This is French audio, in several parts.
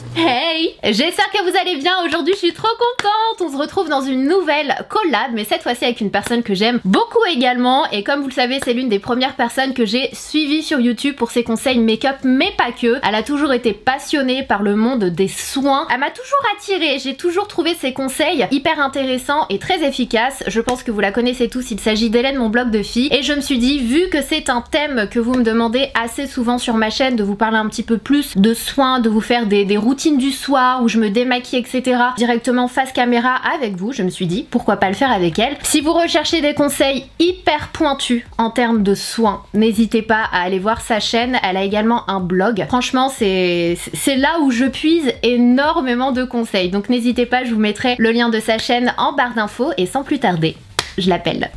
Hey, j'espère que vous allez bien. Aujourd'hui je suis trop contente. On se retrouve dans une nouvelle collab, mais cette fois-ci avec une personne que j'aime beaucoup également. Et comme vous le savez, c'est l'une des premières personnes que j'ai suivies sur YouTube pour ses conseils make-up, mais pas que. Elle a toujours été passionnée par le monde des soins. Elle m'a toujours attirée. J'ai toujours trouvé ses conseils hyper intéressants et très efficaces. Je pense que vous la connaissez tous, il s'agit d'Hélène, mon blog de filles. Et je me suis dit, vu que c'est un thème que vous me demandez assez souvent sur ma chaîne, de vous parler un petit peu plus de soins, de vous faire des routines du soir où je me démaquille, etc. directement face caméra avec vous, je me suis dit pourquoi pas le faire avec elle. Si vous recherchez des conseils hyper pointus en termes de soins, n'hésitez pas à aller voir sa chaîne. Elle a également un blog. Franchement, c'est là où je puise énormément de conseils. Donc n'hésitez pas, je vous mettrai le lien de sa chaîne en barre d'infos. Et sans plus tarder, je l'appelle.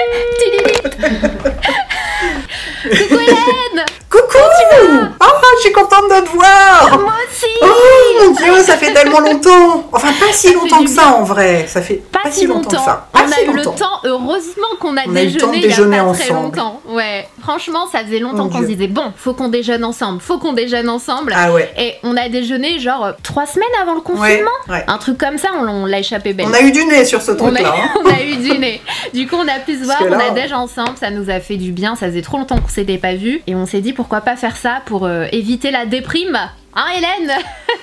Coucou Hélène! Coucou! Oh, je suis contente de te voir! Moi aussi! Oh mon dieu, ça fait tellement longtemps! Enfin, pas si longtemps que ça en vrai. Ça fait pas si longtemps que ça. On a eu le temps, heureusement qu'on a déjeuné il y a pas très longtemps. Ouais, franchement, ça faisait longtemps qu'on se disait bon, faut qu'on déjeune ensemble, faut qu'on déjeune ensemble. Ah ouais. Et on a déjeuné genre 3 semaines avant le confinement. Ouais. Un truc comme ça, on l'a échappé belle. On a eu du nez sur ce truc-là. On a eu du nez. Du coup, on a pu se voir, on a déjeuné ensemble, ça nous a fait du bien, ça faisait trop longtemps qu'on s'était pas vu. Et on s'est dit pourquoi pas faire ça pour éviter la déprime. Hein Hélène?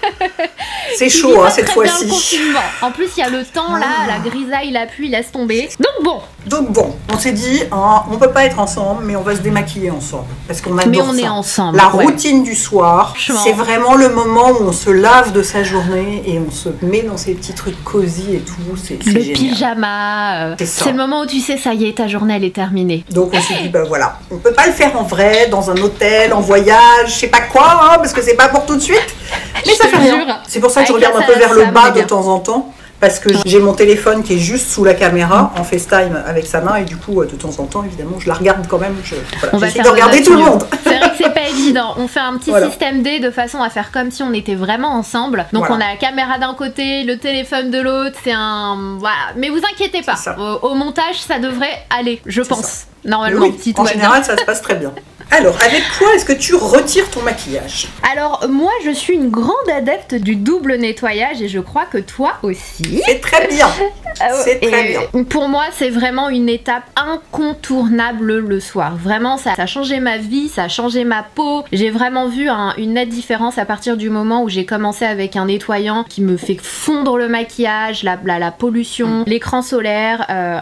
C'est chaud hein, cette fois-ci. En plus il y a le temps là, la grisaille, la pluie laisse tomber. Donc bon, on s'est dit, hein, on peut pas être ensemble, mais on va se démaquiller ensemble. Parce qu'on adore ça. Mais on est ensemble. La routine du soir, c'est vraiment le moment où on se lave de sa journée et on se met dans ces petits trucs cosy et tout. C'est le génial. Pyjama. C'est le moment où tu sais, ça y est, ta journée elle est terminée. Donc on s'est dit, bah voilà, on peut pas le faire en vrai, dans un hôtel, en voyage, je sais pas quoi, hein, parce que c'est pas pour tout de suite. Mais ça fait rien. C'est pour ça que je regarde un peu vers le bas de temps en temps. Parce que j'ai mon téléphone qui est juste sous la caméra en FaceTime avec sa main et du coup de temps en temps évidemment je la regarde quand même, j'essaie de regarder tout le monde. C'est vrai que c'est pas évident, on fait un petit système D de façon à faire comme si on était vraiment ensemble. Donc on a la caméra d'un côté, le téléphone de l'autre, c'est un... Voilà, mais vous inquiétez pas, au montage ça devrait aller, je pense. Normalement, oui, en général ça se passe très bien. Alors, avec quoi est-ce que tu retires ton maquillage? Alors, moi, je suis une grande adepte du double nettoyage et je crois que toi aussi. C'est très bien. C'est très bien. Pour moi, c'est vraiment une étape incontournable le soir. Vraiment, ça a changé ma vie, ça a changé ma peau. J'ai vraiment vu une nette différence à partir du moment où j'ai commencé avec un nettoyant qui me fait fondre le maquillage, la pollution, l'écran solaire.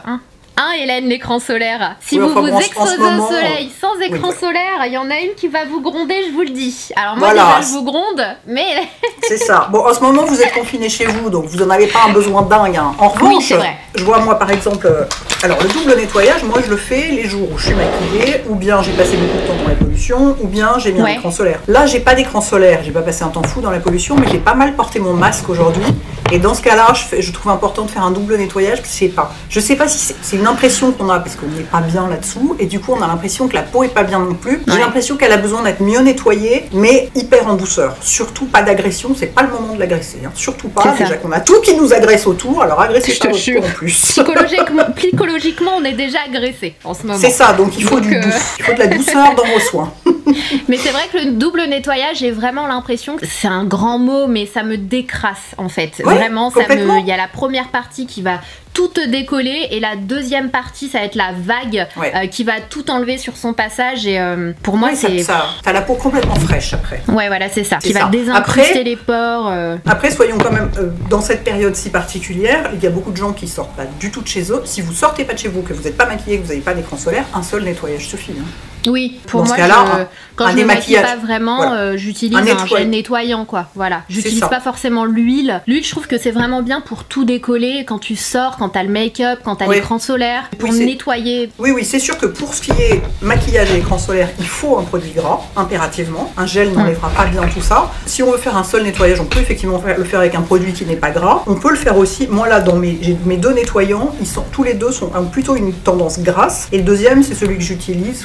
Hélène, l'écran solaire. Si vous vous exposez au soleil sans écran solaire, il y en a une qui va vous gronder, je vous le dis. Alors moi déjà je vous gronde, mais... C'est ça. Bon, en ce moment vous êtes confinés chez vous, donc vous n'en avez pas un besoin dingue. Hein. En revanche, je vois moi par exemple... alors le double nettoyage, moi je le fais les jours où je suis maquillée, ou bien j'ai passé beaucoup de temps dans la pollution, ou bien j'ai mis un écran solaire. Là j'ai pas d'écran solaire, j'ai pas passé un temps fou dans la pollution, mais j'ai pas mal porté mon masque aujourd'hui. Et dans ce cas-là, je trouve important de faire un double nettoyage. Je sais pas si c'est une impression qu'on a parce qu'on n'est pas bien là-dessous. Et du coup, on a l'impression que la peau est pas bien non plus. J'ai l'impression qu'elle a besoin d'être mieux nettoyée, mais hyper en douceur. Surtout pas d'agression, c'est pas le moment de l'agresser. Hein. Surtout pas. Déjà qu'on a tout qui nous agresse autour, alors agressez pas votre peau en plus. Psychologiquement, on est déjà agressé en ce moment. C'est ça, donc il faut du doux. Il faut de la douceur dans vos soins. Mais c'est vrai que le double nettoyage, j'ai vraiment l'impression que c'est un grand mot, mais ça me décrasse en fait. Vraiment, il y a la première partie qui va tout décoller et la deuxième partie ça va être la vague qui va tout enlever sur son passage et pour moi c'est... T'as la peau complètement fraîche après. Ouais voilà c'est ça, qui va désincruster les pores. Après soyons quand même dans cette période si particulière, il y a beaucoup de gens qui sortent pas du tout de chez eux. Si vous sortez pas de chez vous, que vous n'êtes pas maquillé, que vous n'avez pas d'écran solaire, un seul nettoyage suffit. Hein. Oui, pour moi, quand je ne me maquille pas vraiment, j'utilise un gel nettoyant, quoi. Voilà, j'utilise pas forcément l'huile. L'huile, je trouve que c'est vraiment bien pour tout décoller quand tu sors, quand t'as le make-up, quand t'as l'écran solaire, pour nettoyer. Oui, c'est sûr que pour ce qui est maquillage et écran solaire, il faut un produit gras, impérativement. Un gel n'enlèvera pas bien tout ça. Si on veut faire un seul nettoyage, on peut effectivement le faire avec un produit qui n'est pas gras. On peut le faire aussi, moi là, j'ai mes deux nettoyants, tous les deux ont plutôt une tendance grasse. Et le deuxième, c'est celui que j'utilise quand j'ai pas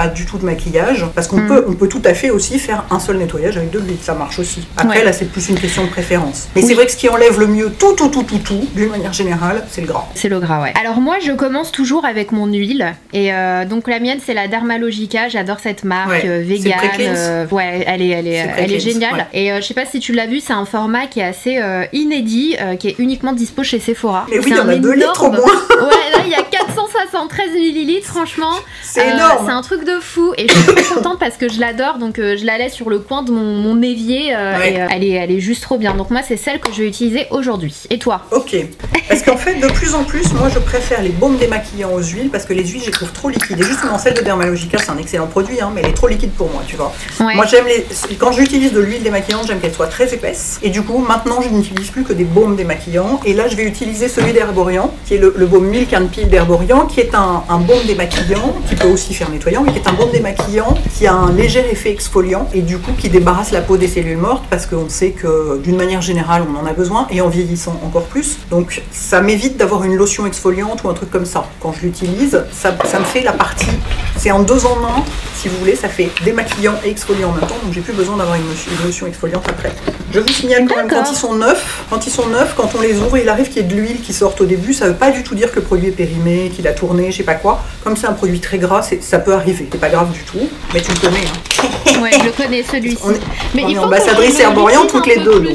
pas du tout de maquillage, parce qu'on peut tout à fait aussi faire un seul nettoyage avec de l'huile, ça marche aussi. Après là c'est plus une question de préférence. Mais c'est vrai que ce qui enlève le mieux tout, d'une manière générale, c'est le gras. C'est le gras, ouais. Alors moi je commence toujours avec mon huile, et donc la mienne c'est la Dermalogica, j'adore cette marque, vegan, ouais, elle est géniale. Et je sais pas si tu l'as vu, c'est un format qui est assez inédit, qui est uniquement dispo chez Sephora. Mais oui, il y en a 2 litres au moins. Ouais, là il y a 473 ml, franchement. C'est énorme. C'est un truc de fou, et je suis très contente parce que je l'adore, donc je la laisse sur le coin de mon évier, et elle est juste trop bien. Donc moi c'est celle que je vais utiliser aujourd'hui. Et toi? Ok. Parce qu'en fait de plus en plus, moi je préfère les baumes démaquillants aux huiles, parce que les huiles je les trouve trop liquides. Et justement celle de Dermalogica c'est un excellent produit, hein, mais elle est trop liquide pour moi, tu vois. Moi j'aime quand j'utilise de l'huile démaquillante, j'aime qu'elle soit très épaisse. Et du coup maintenant je n'utilise plus que des baumes démaquillants. Et là je vais utiliser celui d'Herborian, qui est le baume Milk and Peel d'Herborian, qui est un baume démaquillant, qui peut aussi faire nettoyant, mais qui est un baume démaquillant qui a un léger effet exfoliant, et du coup qui débarrasse la peau des cellules mortes, parce qu'on sait que d'une manière générale on en a besoin, et en vieillissant encore plus. Donc ça m'évite d'avoir une lotion exfoliante ou un truc comme ça. Quand je l'utilise, ça me fait la partie, c'est en 2 en 1, si vous voulez, ça fait démaquillant et exfoliant en même temps, donc j'ai plus besoin d'avoir une lotion exfoliante après. Je vous signale quand même, quand ils sont neufs, quand on les ouvre, il arrive qu'il y ait de l'huile qui sorte au début. Ça veut pas du tout dire que le produit est périmé, qu'il a tourné, je sais pas quoi. Comme c'est un produit très gras, ça peut arriver. C'est pas grave du tout, mais tu le connais. Hein. Ouais, je le connais celui-ci. On est ambassadrice Herborian toutes les deux,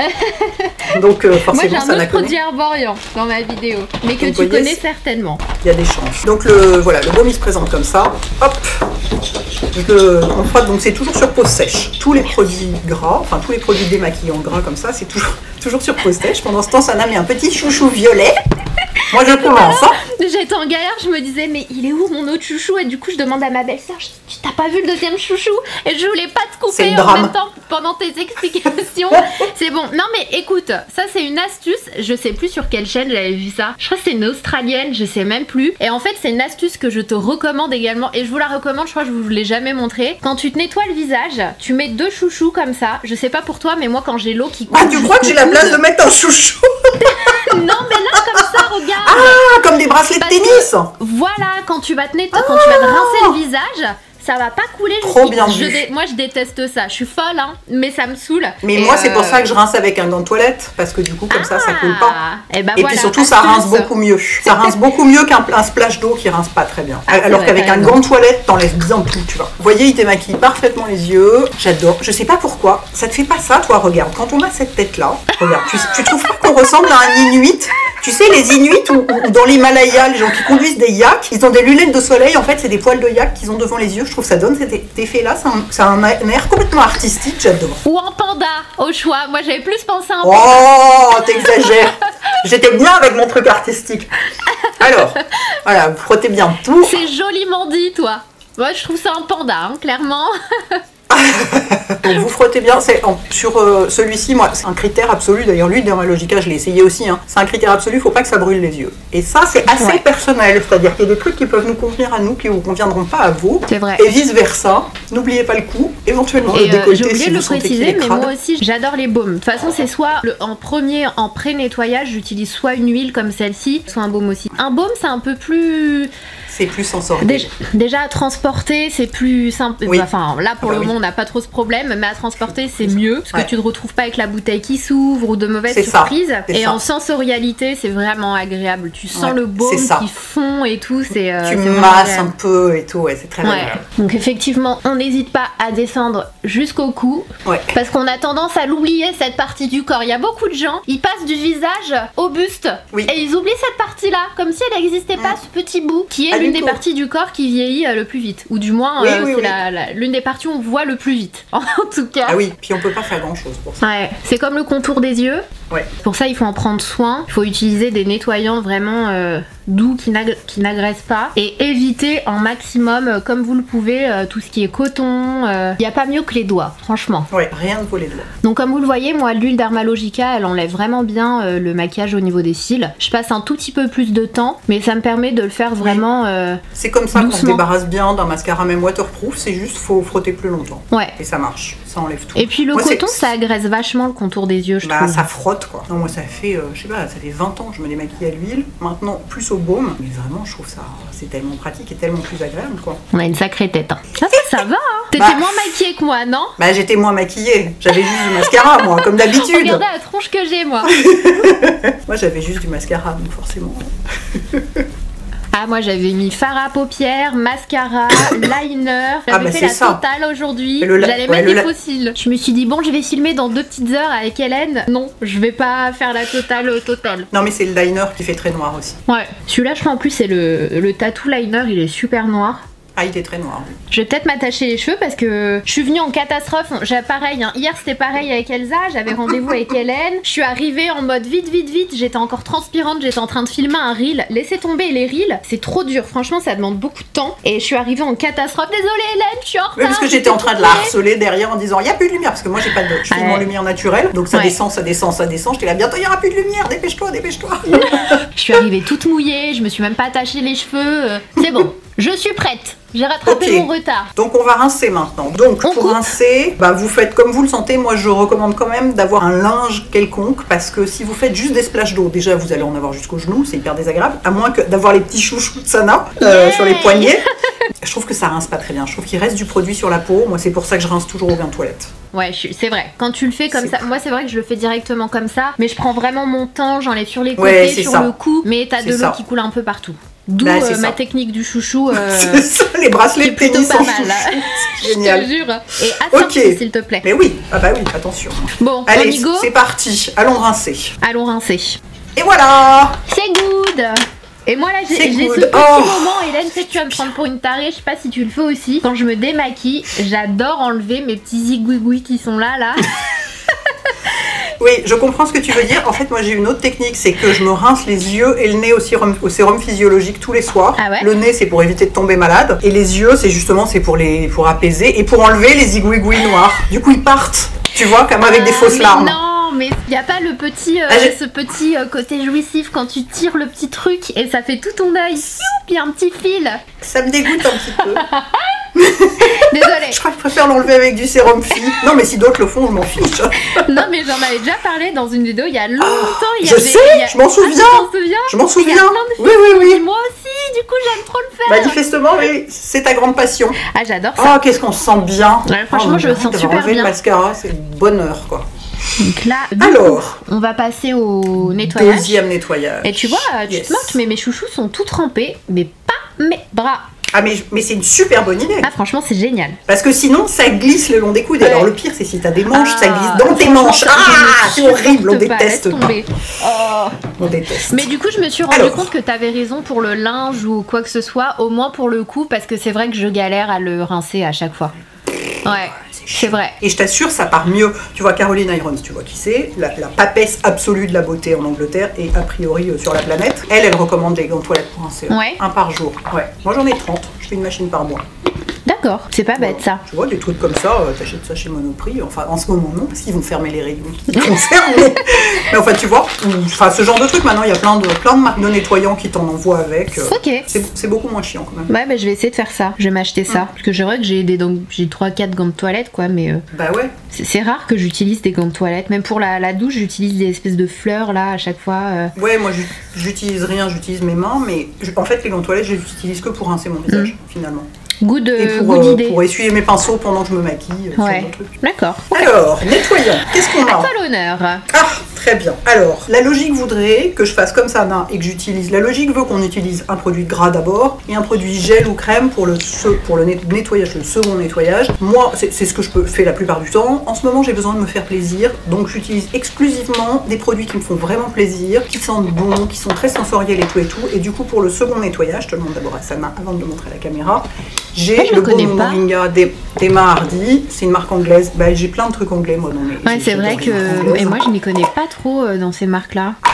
donc forcément moi, ça j'ai un autre produit Herborian dans ma vidéo, mais que tu connais certainement. Il y a des chances. Donc le baume il se présente comme ça. Hop. On frotte, donc c'est toujours sur peau sèche. Tous les produits gras, enfin tous les produits démaquillants gras comme ça, c'est toujours sur peau sèche. Pendant ce temps, Sana met un petit chouchou violet. Moi je commence. Hein. J'étais en galère, je me disais mais il est où mon autre chouchou? Et du coup je demande à ma belle-sœur, tu t'as pas vu le deuxième chouchou? Et je voulais pas te couper en même temps pendant tes explications. C'est bon. Non mais écoute, ça c'est une astuce, je sais plus sur quelle chaîne j'avais vu ça. Je crois que c'est une australienne, je sais même plus. Et en fait c'est une astuce que je te recommande également, et je vous la recommande, je crois que je vous l'ai jamais montré. Quand tu te nettoies le visage, tu mets 2 chouchous comme ça. Je sais pas pour toi, mais moi quand j'ai l'eau qui coule. Ah, tu crois que j'ai la place de mettre un chouchou? Non mais là comme ça, regarde. Ah, comme des bracelets de tennis. Voilà, quand tu vas te rincer le visage, ça va pas couler. Trop bien vu. Moi je déteste ça, je suis folle hein, mais ça me saoule. Mais moi c'est pour ça que je rince avec un gant de toilette, parce que du coup comme ça coule pas. Et voilà, puis surtout ça rince beaucoup mieux. Ça rince beaucoup mieux qu'un splash d'eau qui rince pas très bien. Alors qu'avec un gant de toilette t'enlèves bien tout, tu vois. Vous voyez, il démaquille parfaitement les yeux. J'adore. Je sais pas pourquoi. Ça te fait pas ça toi? Regarde, quand on a cette tête là, regarde, tu trouves pas qu'on ressemble à un Inuit? Tu sais, les Inuits ou dans l'Himalaya, les gens qui conduisent des yaks, ils ont des lunettes de soleil, en fait c'est des poils de yak qu'ils ont devant les yeux. Je trouve que ça donne cet effet là, ça a un air complètement artistique, j'adore. Ou un panda au choix, moi j'avais plus pensé à un panda. Oh, t'exagères. J'étais bien avec mon truc artistique. Alors, voilà, vous frottez bien tout. C'est joliment dit toi. Moi je trouve ça un panda, hein, clairement. Donc vous frottez bien, sur celui-ci, moi, c'est un critère absolu. D'ailleurs, lui, Dermalogica, je l'ai essayé aussi. Hein. C'est un critère absolu, faut pas que ça brûle les yeux. Et ça, c'est assez personnel. C'est-à-dire qu'il y a des trucs qui peuvent nous convenir à nous, qui vous conviendront pas à vous. C'est vrai. Et vice versa. N'oubliez pas le coup. Éventuellement, le décolleté. J'ai oublié si de vous le sentez préciser, mais moi aussi, j'adore les baumes. De toute façon, c'est soit en pré-nettoyage, j'utilise soit une huile comme celle-ci, soit un baume aussi. Un baume, c'est un peu plus. C'est plus sensoriel. Déjà à transporter, c'est plus simple. Oui. Enfin, là pour le moment, on n'a pas trop ce problème, mais à transporter, c'est mieux parce que tu ne te retrouves pas avec la bouteille qui s'ouvre ou de mauvaises surprises. Et en sensorialité, c'est vraiment agréable. Tu sens le baume qui fond et tout. Tu masses un peu et tout, c'est très agréable. Donc effectivement, on n'hésite pas à descendre jusqu'au cou parce qu'on a tendance à l'oublier, cette partie du corps. Il y a beaucoup de gens, ils passent du visage au buste et ils oublient cette partie-là, comme si elle n'existait pas, ce petit bout qui est l'une des parties du corps qui vieillit le plus vite, ou du moins c'est l'une des parties où on voit le plus vite en tout cas. Ah oui, puis on peut pas faire grand chose pour ça. Ouais, c'est comme le contour des yeux. Pour ça il faut en prendre soin, il faut utiliser des nettoyants vraiment doux qui n'agressent pas et éviter un maximum comme vous le pouvez tout ce qui est coton. Il n'y a pas mieux que les doigts, franchement. Rien ne vaut les doigts. Donc comme vous le voyez, moi l'huile Dermalogica elle enlève vraiment bien le maquillage au niveau des cils. Je passe un tout petit peu plus de temps, mais ça me permet de le faire vraiment c'est comme ça qu'on se débarrasse bien d'un mascara même waterproof, c'est juste faut frotter plus longtemps. Et ça marche. ça enlève tout. Et puis le coton, ça agresse vachement le contour des yeux, je trouve. Ça frotte quoi. Non, moi ça fait, je sais pas, ça fait 20 ans que je me démaquille à l'huile. Maintenant, plus au baume. Mais vraiment, je trouve ça, c'est tellement pratique et tellement plus agréable quoi. On a une sacrée tête. Hein. Ça va, hein. T'étais moins maquillée que moi, non? Bah j'étais moins maquillée. J'avais juste du mascara, moi, comme d'habitude. Regardez la tronche que j'ai, moi. Moi, j'avais juste du mascara, donc forcément. Ah, moi j'avais mis fard à paupières, mascara, liner. J'avais fait la totale aujourd'hui. J'allais mettre des faux cils. Je me suis dit, bon, je vais filmer dans 2 petites heures avec Hélène. Non, je vais pas faire la totale. Non, mais c'est le liner qui fait très noir aussi. Ouais, celui-là, je crois en plus, c'est le tattoo liner, il est super noir. Ah, il est très noir. Je vais peut-être m'attacher les cheveux parce que je suis venue en catastrophe. J'ai pareil, hein. Hier c'était pareil avec Elsa, j'avais rendez-vous avec Hélène. Je suis arrivée en mode vite, j'étais encore transpirante, j'étais en train de filmer un reel. Laissez tomber les reels, c'est trop dur, franchement ça demande beaucoup de temps. Et je suis arrivée en catastrophe. Désolée Hélène, je suis en retard. Oui, parce que j'étais en train de la harceler derrière en disant il n'y a plus de lumière, parce que moi j'ai pas de. Je filme en lumière naturelle, donc ça descend. J'étais là, bientôt il n'y aura plus de lumière, dépêche-toi. Je suis arrivée toute mouillée, je me suis même pas attaché les cheveux. C'est bon, je suis prête. J'ai rattrapé mon retard. Donc on va rincer maintenant. Donc pour rincer, vous faites comme vous le sentez. Moi je recommande quand même d'avoir un linge quelconque parce que si vous faites juste des splashes d'eau, déjà vous allez en avoir jusqu'aux genoux, c'est hyper désagréable. À moins que d'avoir les petits chouchous de Sana sur les poignets. Je trouve que ça rince pas très bien. Je trouve qu'il reste du produit sur la peau. Moi c'est pour ça que je rince toujours au bain de toilette. Ouais, c'est vrai. Quand tu le fais comme ça, moi c'est vrai que je le fais directement comme ça, mais je prends vraiment mon temps, j'enlève sur les côtés, sur le cou, mais t'as de l'eau qui coule un peu partout. D'où ma technique du chouchou. Les bracelets de tennis pas mal. Génial. Je te jure. Et attention s'il te plaît. Mais oui, oui, attention. Bon, allez, c'est parti. Allons rincer. Et voilà. C'est good. Et moi là j'ai ce petit moment, Hélène, tu sais que tu vas me prendre pour une tarée, je sais pas si tu le fais aussi. Quand je me démaquille, j'adore enlever mes petits zigouigouis qui sont là. Oui, je comprends ce que tu veux dire. En fait, moi j'ai une autre technique, c'est que je me rince les yeux et le nez au sérum physiologique tous les soirs. Ah ouais. Le nez, c'est pour éviter de tomber malade. Et les yeux, c'est justement pour apaiser et pour enlever les zigouigouis noirs. Du coup, ils partent, tu vois, comme avec des fausses larmes. Non, mais il n'y a pas le petit, ce petit côté jouissif quand tu tires le petit truc et ça fait tout ton œil. Puis un petit fil. Ça me dégoûte un petit peu. Désolée. Je crois que je préfère l'enlever avec du sérum phi. Non, mais si d'autres le font, je m'en fiche. Non, mais j'en avais déjà parlé dans une vidéo il y a longtemps. Je m'en souviens. Je m'en souviens. Oui. Moi aussi, du coup, j'aime trop le faire. Manifestement, oui, c'est ta grande passion. Ah, j'adore ça. Oh, qu'est-ce qu'on se sent bien. Ouais, franchement, je me sens super bien. Le mascara, c'est bonheur, quoi. Donc là, on va passer au nettoyage. Deuxième nettoyage. Et tu vois, tu te moques, mais mes chouchous sont tout trempés, mais pas mes bras. Ah mais c'est une super bonne idée. Ah franchement c'est génial. Parce que sinon ça glisse le long des coudes. Alors le pire c'est si t'as des manches, ça glisse dans tes manches. C'est horrible, on déteste. On déteste. Mais du coup je me suis rendu compte que t'avais raison pour le linge ou quoi que ce soit, au moins pour le coup, parce que c'est vrai que je galère à le rincer à chaque fois. Ouais. C'est vrai. Et je t'assure, ça part mieux. Tu vois, Caroline Irons, tu vois qui c'est, la papesse absolue de la beauté en Angleterre et a priori sur la planète. Elle recommande les gants de toilette pour rincer. Un par jour. Ouais. Moi j'en ai 30. Je fais une machine par mois. D'accord, c'est pas bête ça. Tu vois, des trucs comme ça, t'achètes ça chez Monoprix. Enfin, en ce moment, non, parce qu'ils vont fermer les rayons qui concernent. Mais enfin, tu vois, ce genre de truc, maintenant, il y a plein de marques de nettoyants qui t'en envoient avec. Ok. C'est beaucoup moins chiant quand même. Ouais, bah je vais essayer de faire ça. Je vais m'acheter ça. Parce que c'est vrai que j'ai 3-4 gants de toilette, quoi, mais. Bah ouais. C'est rare que j'utilise des gants de toilette. Même pour la douche, j'utilise des espèces de fleurs là à chaque fois. Ouais, moi j'utilise rien, j'utilise mes mains, mais en fait, les gants de toilette, je les utilise que pour rincer mon visage, finalement. Good idée. Pour essuyer mes pinceaux pendant que je me maquille. Ouais. D'accord. Okay. Alors, nettoyons. Qu'est-ce qu'on a? À toi l'honneur. Ah, très bien. Alors, la logique voudrait que je fasse comme ça, et que j'utilise. La logique veut qu'on utilise un produit gras d'abord et un produit gel ou crème pour le nettoyage, le second nettoyage. Moi, c'est ce que je fais la plupart du temps. En ce moment, j'ai besoin de me faire plaisir, donc j'utilise exclusivement des produits qui me font vraiment plaisir, qui sentent bon, qui sont très sensoriels et tout. Et du coup, pour le second nettoyage, je te le montre d'abord à Sana avant de le montrer à la caméra. J'ai le baume Moringa d'Emma Hardy, c'est une marque anglaise. Bah, j'ai plein de trucs anglais moi dans mes. Ouais, c'est vrai que. Et moi je m'y connais pas trop dans ces marques là. Ah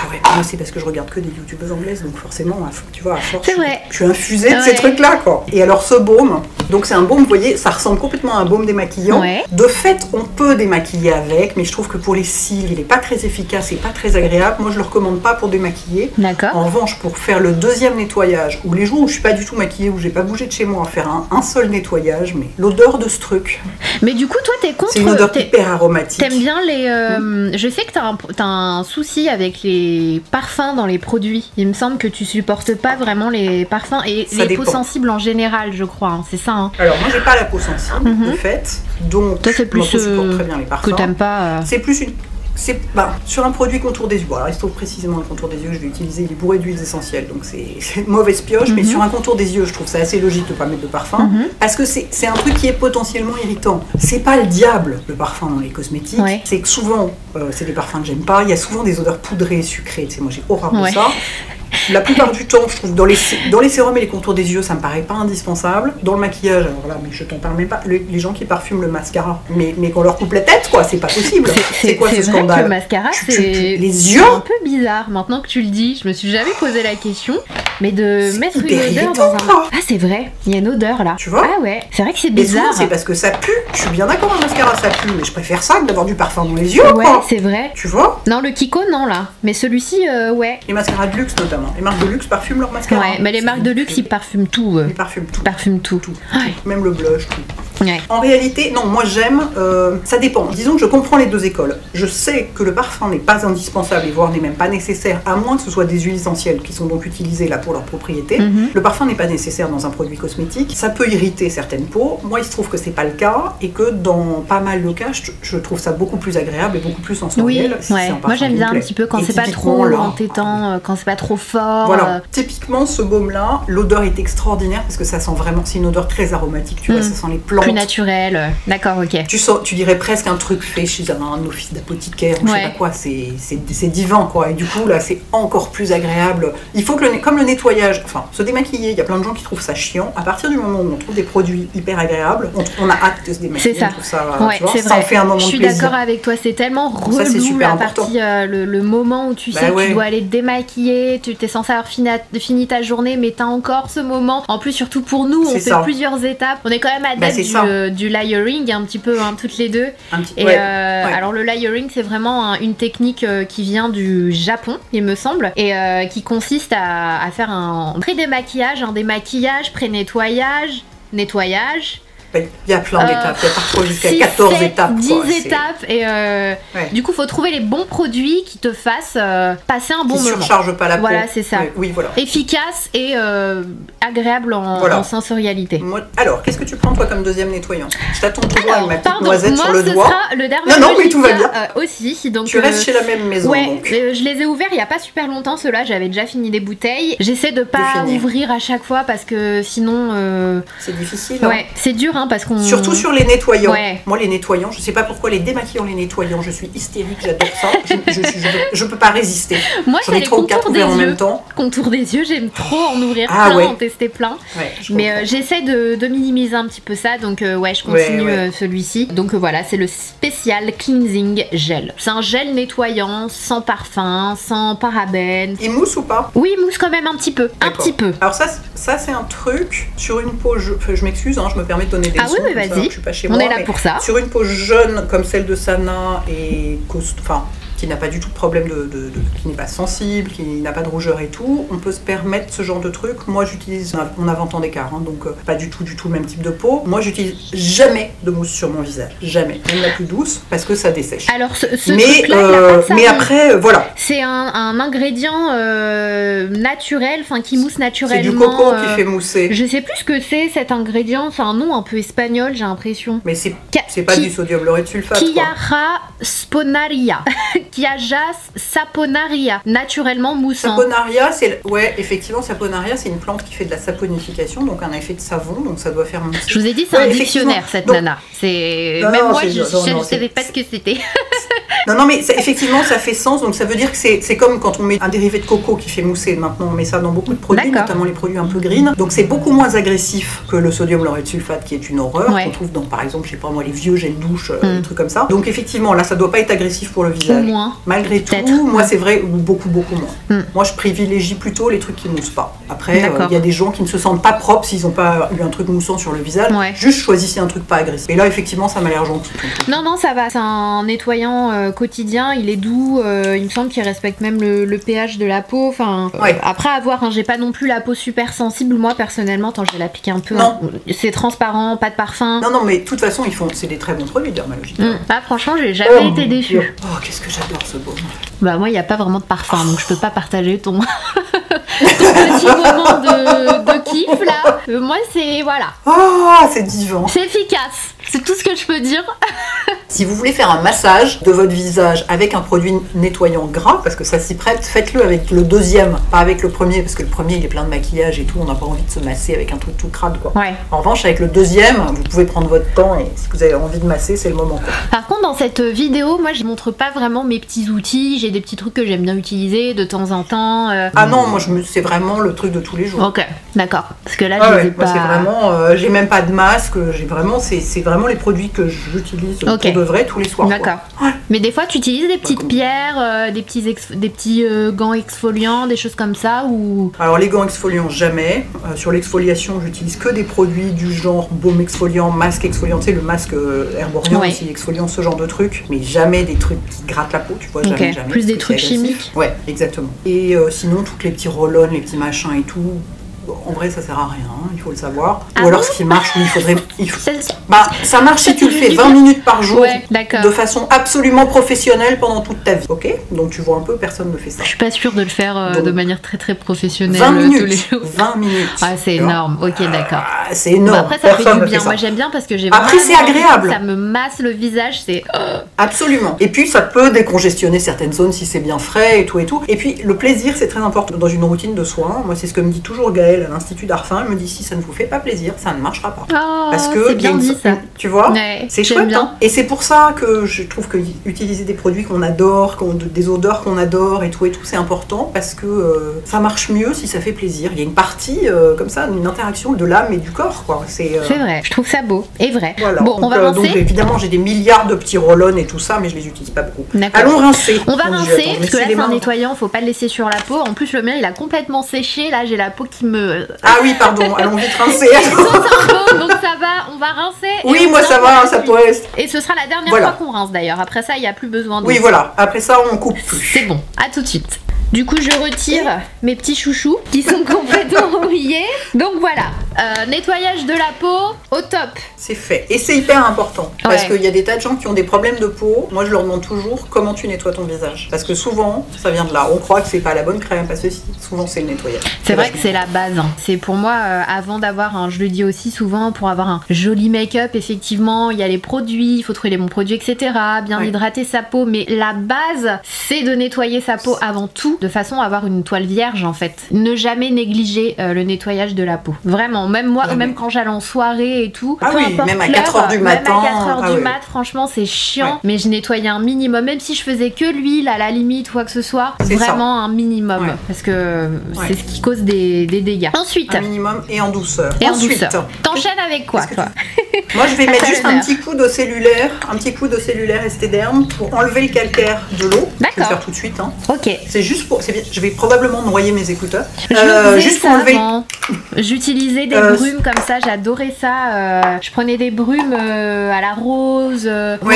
ouais, moi c'est parce que je regarde que des youtubeuses anglaises, donc forcément, tu vois, à force, c'est vrai. Je suis infusée de ces trucs-là, quoi. Et alors ce baume, donc c'est un baume, vous voyez, ça ressemble complètement à un baume démaquillant. Ouais. De fait, on peut démaquiller avec, mais je trouve que pour les cils, il est pas très efficace et pas très agréable. Moi, je le recommande pas pour démaquiller. D'accord. En revanche, pour faire le deuxième nettoyage, ou les jours où je suis pas du tout maquillée, où j'ai pas bougé de chez moi à faire un seul nettoyage, mais l'odeur de ce truc. Mais du coup, toi, t'es contre. C'est une odeur hyper aromatique. T'aimes bien les. Je sais que t'as un souci avec les parfums dans les produits. Il me semble que tu supportes pas vraiment les parfums et ça les dépend. peaux sensibles en général, je crois. Hein, c'est ça. Hein. Alors, moi, j'ai pas la peau sensible, de fait. Donc, toi, c'est plus moi, je supporte très bien les parfums. que t'aimes pas. C'est plus une. Sur un produit contour des yeux. Bon, alors il se trouve précisément le contour des yeux, je vais utiliser, il est bourré d'huiles essentielles, donc c'est une mauvaise pioche, mais sur un contour des yeux, je trouve ça assez logique de ne pas mettre de parfum, parce que c'est un truc qui est potentiellement irritant. C'est pas le diable, le parfum dans les cosmétiques, c'est que souvent, c'est des parfums que j'aime pas, il y a souvent des odeurs poudrées, sucrées, tu sais, moi j'ai horreur de ça. La plupart du temps, je trouve dans les sérums et les contours des yeux, ça me paraît pas indispensable. Dans le maquillage, alors là, mais je t'en parle même pas. Les gens qui parfument le mascara, mais qu'on leur coupe la tête, quoi, c'est pas possible. C'est quoi ce scandale? Que le mascara, c'est les yeux. Un peu bizarre. Maintenant que tu le dis, je me suis jamais posé la question, mais de mettre une odeur dans un. Ah, c'est vrai. Il y a une odeur là. Tu vois? Ah ouais. C'est vrai que c'est bizarre. C'est parce que ça pue. Je suis bien d'accord, un mascara ça pue, mais je préfère ça que d'avoir du parfum dans les yeux. Ouais, c'est vrai. Tu vois? Non, le Kiko, non là. Mais celui-ci, ouais. Les mascaras de luxe notamment. Les marques de luxe parfument leur mascara. Ouais, mais les marques de luxe, ils parfument tout. Ils parfument tout. Parfument tout. Ouais. Même le blush, tout. Ouais. En réalité, non, moi j'aime, ça dépend. Disons que je comprends les deux écoles. Je sais que le parfum n'est pas indispensable et voire n'est même pas nécessaire, à moins que ce soit des huiles essentielles qui sont donc utilisées là pour leur propriété. Le parfum n'est pas nécessaire dans un produit cosmétique. Ça peut irriter certaines peaux. Moi, il se trouve que c'est pas le cas et que dans pas mal de cas, je trouve ça beaucoup plus agréable et beaucoup plus sensoriel. Oui, ouais. Moi j'aime bien un petit peu quand c'est pas trop entêtant, quand c'est pas trop fort. Voilà. Typiquement, ce baume-là, l'odeur est extraordinaire parce que ça sent vraiment, c'est une odeur très aromatique. Tu vois, ça sent les plantes. Plus naturel. D'accord, ok. Tu dirais presque un truc fait chez un office d'apothicaire ou je sais pas quoi. C'est divin, quoi. Et du coup, là, c'est encore plus agréable. Il faut que, comme le nettoyage, enfin, se démaquiller, il y a plein de gens qui trouvent ça chiant. À partir du moment où on trouve des produits hyper agréables, on a hâte de se démaquiller. C'est ça. Tout ça, ouais, c'est vrai. Ça en fait un moment de plaisir. Je suis d'accord avec toi. C'est tellement relou la partie, le moment où tu sais que tu dois aller te démaquiller, tu t'es censé avoir fini ta journée, mais t'as encore ce moment. En plus, surtout pour nous, on fait plusieurs étapes. On est quand même adeptes du layering un petit peu, hein, toutes les deux. Alors le layering, c'est vraiment une technique qui vient du Japon, il me semble, et qui consiste à faire un pré-démaquillage, un démaquillage, pré-nettoyage, nettoyage. Il y a plein d'étapes, il y a parfois jusqu'à 14 étapes. 10 étapes, et du coup, il faut trouver les bons produits qui te fassent passer un bon moment. Qui ne surchargent pas la peau. Voilà, c'est ça. Oui, voilà. Efficace et agréable en sensorialité. Alors, qu'est-ce que tu prends toi comme deuxième nettoyant? Je t'attends toujours avec ma petite noisette sur le doigt. Sera le dernier. Non, mais tout va bien. Aussi, donc, tu restes chez la même maison. Ouais, donc. Je les ai ouverts il n'y a pas super longtemps, ceux-là. J'avais déjà fini des bouteilles. J'essaie de pas ouvrir à chaque fois parce que sinon. C'est difficile. Ouais, c'est dur, hein, parce qu'on. Surtout sur les nettoyants. Ouais. Moi, les nettoyants, je sais pas pourquoi les démaquillants, les nettoyants, je suis hystérique, j'adore ça. Je peux pas résister. Moi, c'est les contours des yeux. En même temps. Contours des yeux, j'aime trop en ouvrir plein, en tester plein. Ouais, mais j'essaie de minimiser un petit peu ça, donc je continue celui-ci. Donc voilà, c'est le Special Cleansing Gel. C'est un gel nettoyant, sans parfum, sans parabènes. Il mousse ou pas? Oui, il mousse quand même un petit peu. Un petit peu. Alors ça c'est un truc sur une peau, je m'excuse, hein, je me permets de donner des leçons. Ah oui, mais vas-y. Je suis pas chez moi. On est là pour ça. Sur une peau jeune comme celle de Sana et qui n'a pas du tout de problème qui n'est pas sensible, qui n'a pas de rougeur et tout, on peut se permettre ce genre de truc. Moi j'utilise, on a 20 ans d'écart, hein, donc pas du tout le même type de peau. Moi j'utilise jamais de mousse sur mon visage, jamais, même la plus douce, parce que ça dessèche. Alors ce truc-là, mais après, voilà. C'est un ingrédient naturel, enfin qui mousse naturellement. C'est du coco qui fait mousser. Je sais plus ce que c'est cet ingrédient, c'est un nom un peu espagnol, j'ai l'impression. Mais c'est pas du sodium lauryl de sulfate. Chiara sponaria. Chiaja saponaria, naturellement moussant. Saponaria, effectivement, saponaria, c'est une plante qui fait de la saponification, donc un effet de savon, donc ça doit faire mousser. Je vous ai dit, c'est un dictionnaire, cette nana. Même moi, je ne savais pas ce que c'était. Non, mais effectivement, ça fait sens. Donc, ça veut dire que c'est comme quand on met un dérivé de coco qui fait mousser. Maintenant, on met ça dans beaucoup de produits, notamment les produits un peu green. Donc, c'est beaucoup moins agressif que le sodium lauryl sulfate, qui est une horreur. Qu'on trouve dans, par exemple, je sais pas moi, les vieux gels douche, des trucs comme ça. Donc, effectivement, là, ça doit pas être agressif pour le visage. Ou moins. Malgré tout, moi, c'est vrai, beaucoup moins. Moi, je privilégie plutôt les trucs qui moussent pas. Après, il y a des gens qui ne se sentent pas propres s'ils n'ont pas eu un truc moussant sur le visage. Juste choisissez un truc pas agressif. Et là, effectivement, ça m'a l'air gentil. Non, ça va. C'est un nettoyant quotidien. Il est doux. Il me semble qu'il respecte même le pH de la peau. Enfin, après avoir, j'ai pas non plus la peau super sensible. Moi, personnellement, je vais l'appliquer un peu. C'est transparent, pas de parfum. Non, mais de toute façon, c'est des très bons produits dermologiques. Franchement, j'ai jamais été déçue. Oh, qu'est-ce que j'adore ce baume. Bah, moi, il n'y a pas vraiment de parfum, donc je peux pas partager ton petit moment de kiff là. Moi, c'est voilà. Oh, c'est divin. C'est efficace. C'est tout ce que je peux dire. Si vous voulez faire un massage de votre visage avec un produit nettoyant gras, parce que ça s'y prête, faites-le avec le deuxième, pas avec le premier, parce que le premier il est plein de maquillage et tout, on n'a pas envie de se masser avec un truc tout crade quoi. En revanche, avec le deuxième, vous pouvez prendre votre temps et si vous avez envie de masser, c'est le moment quoi. Par contre, dans cette vidéo, moi je montre pas vraiment mes petits outils, j'ai des petits trucs que j'aime bien utiliser de temps en temps. Ah non, moi c'est vraiment le truc de tous les jours. Ok, d'accord. Parce que là, je les ai pas. Moi, c'est vraiment, j'ai même pas de masque, c'est vraiment les produits que j'utilise pour de vrai tous les soirs. D'accord. Mais des fois, tu utilises des petites pierres, des petits gants exfoliants, des choses comme ça ou... Alors les gants exfoliants, jamais. Sur l'exfoliation, j'utilise que des produits du genre baume exfoliant, masque exfoliant, tu sais, le masque Herborian aussi, exfoliant, ce genre de trucs. Mais jamais des trucs qui grattent la peau, tu vois, jamais. Plus des trucs chimiques. Ouais, exactement. Et sinon, toutes les petits roll-on, les petits machins et tout... En vrai, ça sert à rien, il faut le savoir. Ou alors, ce qui marche, ça marche si tu le fais 20 minutes par jour, de façon absolument professionnelle pendant toute ta vie. Ok? Donc, tu vois un peu, personne ne fait ça. Je suis pas sûre de le faire de manière très très professionnelle 20 minutes, tous les jours. 20 minutes. Ah, c'est énorme. Ok, d'accord. C'est énorme. Après, ça fait du bien. Moi, j'aime bien parce que j'ai Après, c'est agréable. Ça me masse le visage, c'est... Absolument. Et puis, ça peut décongestionner certaines zones si c'est bien frais et tout et tout. Et puis, le plaisir, c'est très important dans une routine de soins. Moi, c'est ce que me dit toujours Gaëlle à l'Institut d'Arfin. Elle me dit, si ça ne vous fait pas plaisir, ça ne marchera pas. Parce que c'est bien dit, ça. Tu vois, c'est chouette. Hein. Et c'est pour ça que je trouve que utiliser des produits qu'on adore, des odeurs qu'on adore et tout, c'est important parce que ça marche mieux si ça fait plaisir. Il y a une partie comme ça, une interaction de l'âme et du corps, quoi. C'est vrai. Je trouve ça beau et vrai. Voilà. Bon, on va rincer. Donc évidemment, j'ai des milliards de petits roll-on et tout ça, mais je les utilise pas beaucoup. Allons rincer. On va rincer parce que là, c'est un nettoyant, faut pas le laisser sur la peau. En plus, le mien, il a complètement séché. Là, j'ai la peau qui me... Ah oui, pardon, allons vite rincer. Donc ça va, on va rincer. Oui, moi ça va, ça pourrait. Et ce sera la dernière fois qu'on rince d'ailleurs. Après ça, il n'y a plus besoin de... Oui, voilà, après ça, on coupe plus. C'est bon, à tout de suite. Du coup, je retire mes petits chouchous qui sont complètement mouillés. Donc voilà, nettoyage de la peau au top. C'est fait. Et c'est hyper important. Parce qu'il y a des tas de gens qui ont des problèmes de peau. Moi, je leur demande toujours comment tu nettoies ton visage. Parce que souvent, ça vient de là. On croit que c'est pas la bonne crème. Parce que souvent, c'est le nettoyage. C'est vrai que c'est la base. Hein. C'est pour moi, avant d'avoir, je le dis aussi souvent, pour avoir un joli make-up, effectivement, il y a les produits, il faut trouver les bons produits, etc. Bien hydrater sa peau. Mais la base, c'est de nettoyer sa peau avant tout. De façon à avoir une toile vierge en fait. Ne jamais négliger le nettoyage de la peau. Vraiment, même moi, même quand j'allais en soirée et tout. Ah oui, même à 4h du matin. Même à 4h du mat, franchement c'est chiant. Mais je nettoyais un minimum, même si je faisais que l'huile à la limite ou quoi que ce soit. Vraiment un minimum. Parce que c'est ce qui cause des dégâts. Ensuite. Un minimum et en douceur. Et ensuite. En douceur. T'enchaînes avec quoi toi? Moi je vais mettre juste un petit coup d'eau cellulaire. Un petit coup d'eau cellulaire Esthederm pour enlever le calcaire de l'eau. D'accord. Je vais le faire tout de suite. Hein. Ok. C'est juste pour... Je vais probablement noyer mes écouteurs. Juste pour enlever. J'utilisais des brumes comme ça, j'adorais ça. Je prenais des brumes à la rose ou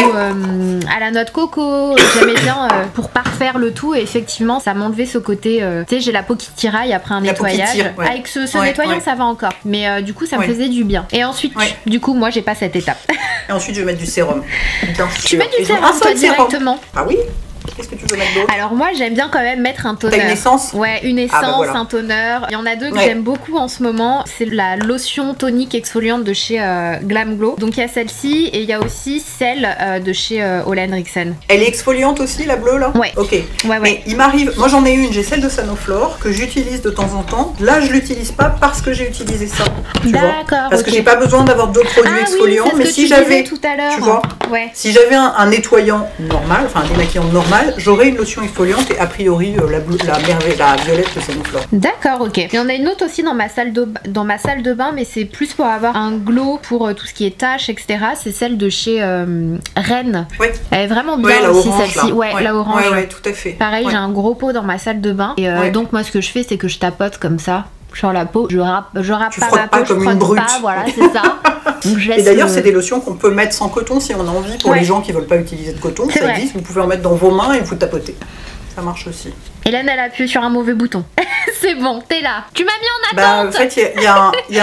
à la noix de coco. J'aimais bien pour parfaire le tout. Et effectivement, ça m'enlevait ce côté. Tu sais, j'ai la peau qui tiraille après un nettoyage. Avec ce nettoyant, ça va encore. Mais du coup, ça me faisait du bien. Et ensuite, du coup, moi, j'ai pas cette étape. Et ensuite, je vais mettre du sérum. Tu mets du sérum toi directement? Ah oui. Qu'est-ce que tu veux mettre d'autre? Alors moi j'aime bien quand même mettre un toner. T'as une essence? Ouais, une essence, voilà. un toner. Il y en a deux que j'aime beaucoup en ce moment. C'est la lotion tonique exfoliante de chez Glam Glow. Donc il y a celle-ci et il y a aussi celle de chez Ole Henriksen. Elle est exfoliante aussi, la bleue là? Ouais. Ok. Mais il m'arrive, moi j'en ai une, j'ai celle de Sanoflore que j'utilise de temps en temps. Là je l'utilise pas parce que j'ai utilisé ça. D'accord. Parce que j'ai pas besoin d'avoir d'autres produits exfoliants. Oui, mais si j'avais tout à l'heure. Tu vois, si j'avais un nettoyant normal, enfin un démaquillant normal, j'aurais une lotion exfoliante et a priori la violette de Sanoflore. D'accord, ok. Il y en a une autre aussi dans ma salle de bain, mais c'est plus pour avoir un glow pour tout ce qui est taches, etc. C'est celle de chez Rennes. Ouais. Elle est vraiment bien aussi celle-ci. Ouais, la orange. Ouais, tout à fait. Pareil, j'ai un gros pot dans ma salle de bain. Et donc moi ce que je fais, c'est que je tapote comme ça sur la peau. Je rappe pas ma peau, je frotte pas, voilà, c'est ça. Donc, et d'ailleurs, c'est des lotions qu'on peut mettre sans coton si on a envie. Pour les gens qui veulent pas utiliser de coton, ça existe. Vous pouvez en mettre dans vos mains et vous tapotez. Ça marche aussi. Hélène, elle appuie sur un mauvais bouton. C'est bon, t'es là. Tu m'as mis en attente. En fait, il y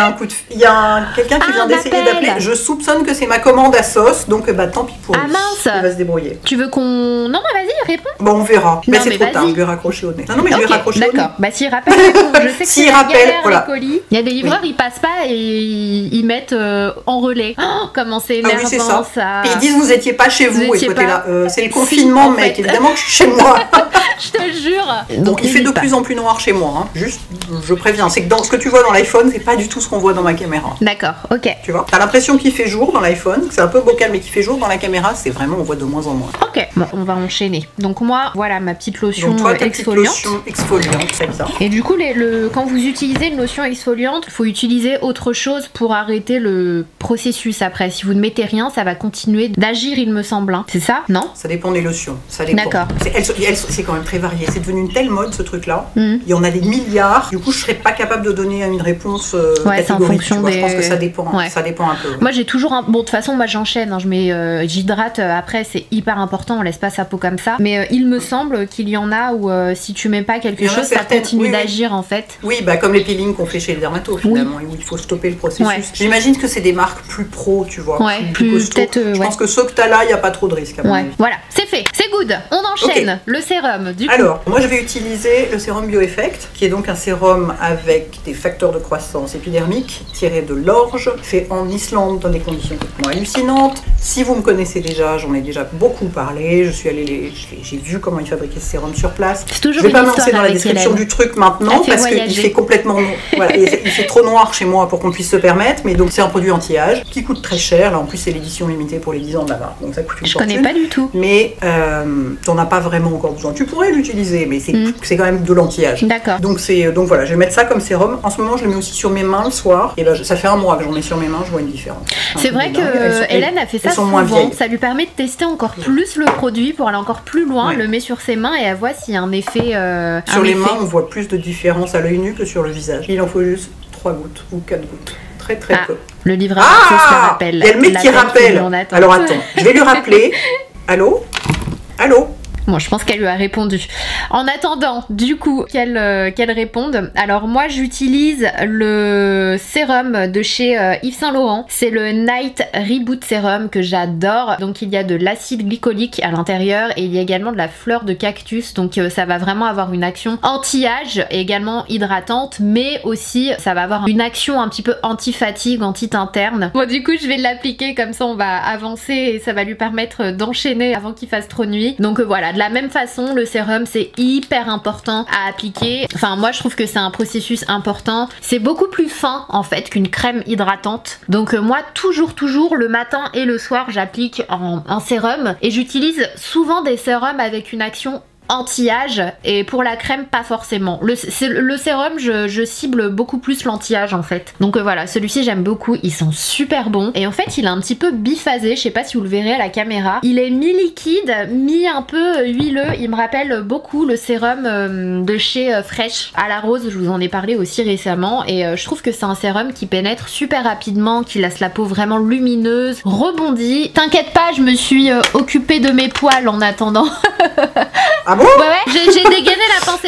a quelqu'un qui vient d'essayer d'appeler. Je soupçonne que c'est ma commande à sauce, donc tant pis pour lui. Ah mince. Il va se débrouiller. Tu veux qu'on... Non, mais vas-y, réponds. Bon, on verra. Mais c'est trop tard, je vais raccrocher au nez. Non, mais je vais raccrocher au nez. D'accord. Bah s'il rappelle, je sais que s'il rappelle, voilà. Les colis. Il y a des livreurs, ils passent pas et ils mettent en relais. Oh, comment c'est énervant, oui, c'est ça. Et ils disent vous étiez pas chez vous et toi t'es là. C'est le confinement, mec. Évidemment que je suis chez moi. Je te jure. Donc il fait de plus en plus noir chez moi. Hein. Juste, je préviens, c'est que dans ce que tu vois dans l'iPhone, c'est pas du tout ce qu'on voit dans ma caméra. D'accord, ok. Tu vois, t'as l'impression qu'il fait jour dans l'iPhone, que c'est un peu bocal, mais qu'il fait jour dans la caméra, c'est vraiment, on voit de moins en moins. Ok, bon, on va enchaîner. Donc moi, voilà ma petite lotion exfoliante. Petite lotion exfoliante, c'est ça. Et du coup, quand vous utilisez une lotion exfoliante, il faut utiliser autre chose pour arrêter le processus après. Si vous ne mettez rien, ça va continuer d'agir, il me semble. Hein. C'est ça? Non? Ça dépend des lotions. Ça dépend. D'accord. C'est quand même très varié. C'est devenu une telle mode ce truc-là. Il y en a des milliards. Du coup, je serais pas capable de donner une réponse c'est en fonction des... Je pense que ça dépend. Ça dépend un peu. Moi, j'ai toujours un... Bon, de toute façon, moi, j'enchaîne. Hein. Je mets, j'hydrate. Après, c'est hyper important. On laisse pas sa peau comme ça. Mais il me semble qu'il y en a où si tu mets pas quelque chose, ça continue d'agir en fait. Oui, bah comme les peelings qu'on fait chez les dermatos finalement, où il faut stopper le processus. J'imagine que c'est des marques plus pro, tu vois. Plus peut-être. Je pense que ceux que t'as là, il y a pas trop de risques. Voilà, c'est fait. C'est good. On enchaîne. Le sérum. Du coup. Alors, moi, je vais utiliser le sérum BioEffect, qui est donc un sérum avec des facteurs de croissance épidermique tirés de l'orge, fait en Islande dans des conditions complètement hallucinantes. Si vous me connaissez déjà, j'en ai déjà beaucoup parlé. Je suis allée, j'ai vu comment ils fabriquaient ce sérum sur place. Je vais pas me lancer dans la description du truc maintenant parce qu'il fait complètement, voilà, il fait trop noir chez moi pour qu'on puisse se permettre. Mais donc c'est un produit anti-âge qui coûte très cher. Là en plus c'est l'édition limitée pour les 10 ans de la marque, donc ça coûte une fortune. Je connais pas du tout. Mais t'en as pas vraiment encore besoin. Tu pourrais l'utiliser, mais c'est quand même de l'anti-âge. D'accord. Donc voilà, je vais mettre ça comme sérum. En ce moment je le mets aussi sur mes mains le soir. Et là ça fait un mois que j'en mets sur mes mains, je vois une différence. C'est vrai que Hélène a fait ça souvent. Ça lui permet de tester encore plus le produit pour aller encore plus loin. Le met sur ses mains et elle voit s'il y a un effet. Sur les mains, on voit plus de différence à l'œil nu que sur le visage. Il en faut juste 3 gouttes ou 4 gouttes. Très peu. Le livreur se rappelle. Il y a le mec qui rappelle. Alors attends, je vais lui rappeler. Allô? Allô? Bon, je pense qu'elle lui a répondu. En attendant, du coup, qu'elle réponde. Alors moi, j'utilise le sérum de chez Yves Saint Laurent. C'est le Night Reboot Serum que j'adore. Donc il y a de l'acide glycolique à l'intérieur et il y a également de la fleur de cactus. Donc ça va vraiment avoir une action anti-âge et également hydratante, mais aussi ça va avoir une action un petit peu anti-fatigue, anti-interne. Bon, du coup, je vais l'appliquer comme ça, on va avancer et ça va lui permettre d'enchaîner avant qu'il fasse trop nuit. Donc voilà. De la même façon, le sérum c'est hyper important à appliquer. Enfin moi je trouve que c'est un processus important. C'est beaucoup plus fin en fait qu'une crème hydratante. Donc moi toujours le matin et le soir j'applique un sérum et j'utilise souvent des sérums avec une action anti-âge et pour la crème pas forcément. Le sérum je cible beaucoup plus l'anti-âge en fait. Donc voilà, celui-ci j'aime beaucoup, ils sont super bons et en fait il est un petit peu biphasé, je sais pas si vous le verrez à la caméra. Il est mi-liquide, mi un peu huileux, il me rappelle beaucoup le sérum de chez Fresh à la rose, je vous en ai parlé aussi récemment et je trouve que c'est un sérum qui pénètre super rapidement, qui laisse la peau vraiment lumineuse, rebondie. T'inquiète pas, je me suis occupée de mes poils en attendant. Ah bon? Ouais, j'ai dégainé la pince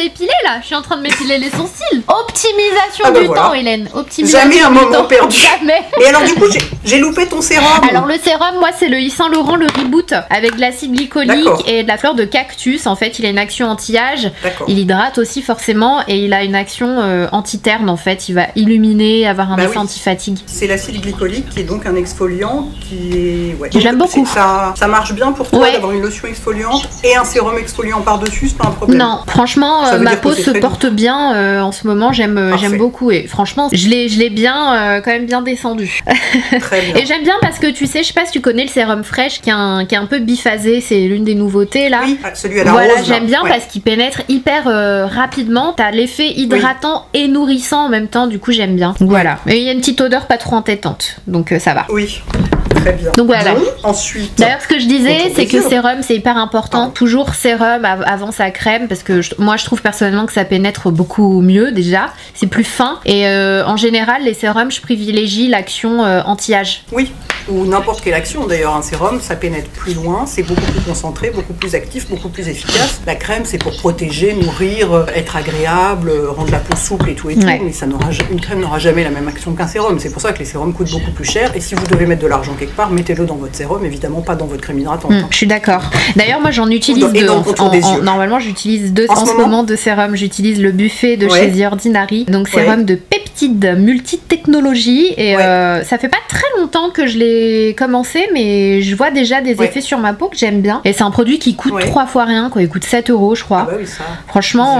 épiler là. Je suis en train de m'épiler les sourcils. Optimisation du temps, Hélène. Optimisation jamais un moment perdu. Jamais. Et alors du coup, j'ai loupé ton sérum. Alors le sérum, moi c'est le Yves Saint Laurent, le Reboot, avec de l'acide glycolique et de la fleur de cactus. En fait, il a une action anti-âge. Il hydrate aussi forcément et il a une action anti-terne en fait. Il va illuminer, avoir un effet anti-fatigue. C'est l'acide glycolique qui est donc un exfoliant qui est... Ouais. J'aime beaucoup. Ça marche bien pour toi d'avoir une lotion exfoliante et un sérum exfoliant par-dessus, c'est pas un problème. Non, franchement, ma peau se porte bien en ce moment. J'aime beaucoup et franchement, je l'ai bien quand même bien descendu. Très bien. Et j'aime bien parce que tu sais, je sais pas si tu connais le sérum fraîche qui est un peu biphasé, c'est l'une des nouveautés là. Oui, celui à la rose. Voilà, j'aime bien parce qu'il pénètre hyper rapidement. T'as l'effet hydratant et nourrissant en même temps, du coup j'aime bien. Voilà. Et il y a une petite odeur pas trop entêtante, donc ça va. Oui. Très bien. Donc voilà. Bon, ensuite. D'ailleurs, ce que je disais, c'est que sérum, c'est hyper important. Toujours sérum avant sa crème, parce que moi, je trouve personnellement que ça pénètre beaucoup mieux déjà. C'est plus fin. Et en général, les sérums, je privilégie l'action anti-âge. Oui, ou n'importe quelle action d'ailleurs. Un sérum, ça pénètre plus loin, c'est beaucoup plus concentré, beaucoup plus actif, beaucoup plus efficace. La crème, c'est pour protéger, nourrir, être agréable, rendre la peau souple et tout et tout. Mais une crème n'aura jamais la même action qu'un sérum. C'est pour ça que les sérums coûtent beaucoup plus cher. Et si vous devez mettre de l'argent quelque part, mettez-le dans votre sérum, évidemment pas dans votre crème hydratante. Je suis d'accord. D'ailleurs, moi j'en utilise deux. Normalement, j'utilise deux en ce moment de sérum. J'utilise le buffet de chez The Ordinary, donc sérum de peptides multi-technologie. Et ça fait pas très longtemps que je l'ai commencé, mais je vois déjà des effets sur ma peau que j'aime bien. Et c'est un produit qui coûte 3 fois rien, quoi. Il coûte 7 €, je crois. Ah bah oui, ça. Franchement,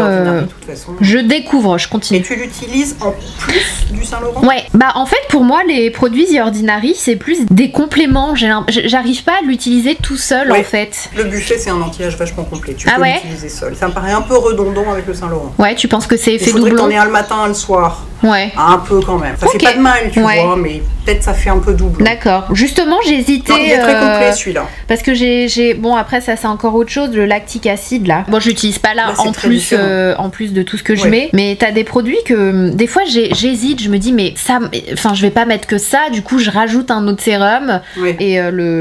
je découvre, je continue. Et tu l'utilises en plus du Saint Laurent? Ouais, bah en fait, pour moi, les produits The Ordinary, c'est plus des complément, j'arrive pas à l'utiliser tout seul en fait. Le buffet c'est un anti-âge vachement complet, tu peux l'utiliser seul. Ça me paraît un peu redondant avec le Saint Laurent. Ouais, tu penses que c'est effet doublon? Il faudrait que t'en aies un le matin, un le soir. Ouais. Un peu quand même. Ça fait pas de mal, tu vois, mais peut-être ça fait un peu double. D'accord. Justement, j'ai hésité. Il est très complet celui-là. Parce que j'ai bon après ça c'est encore autre chose, le lactique acide là. Bon, j'utilise pas là en plus de tout ce que je mets, mais t'as des produits que des fois j'hésite, je me dis mais ça, enfin je vais pas mettre que ça, du coup je rajoute un autre sérum et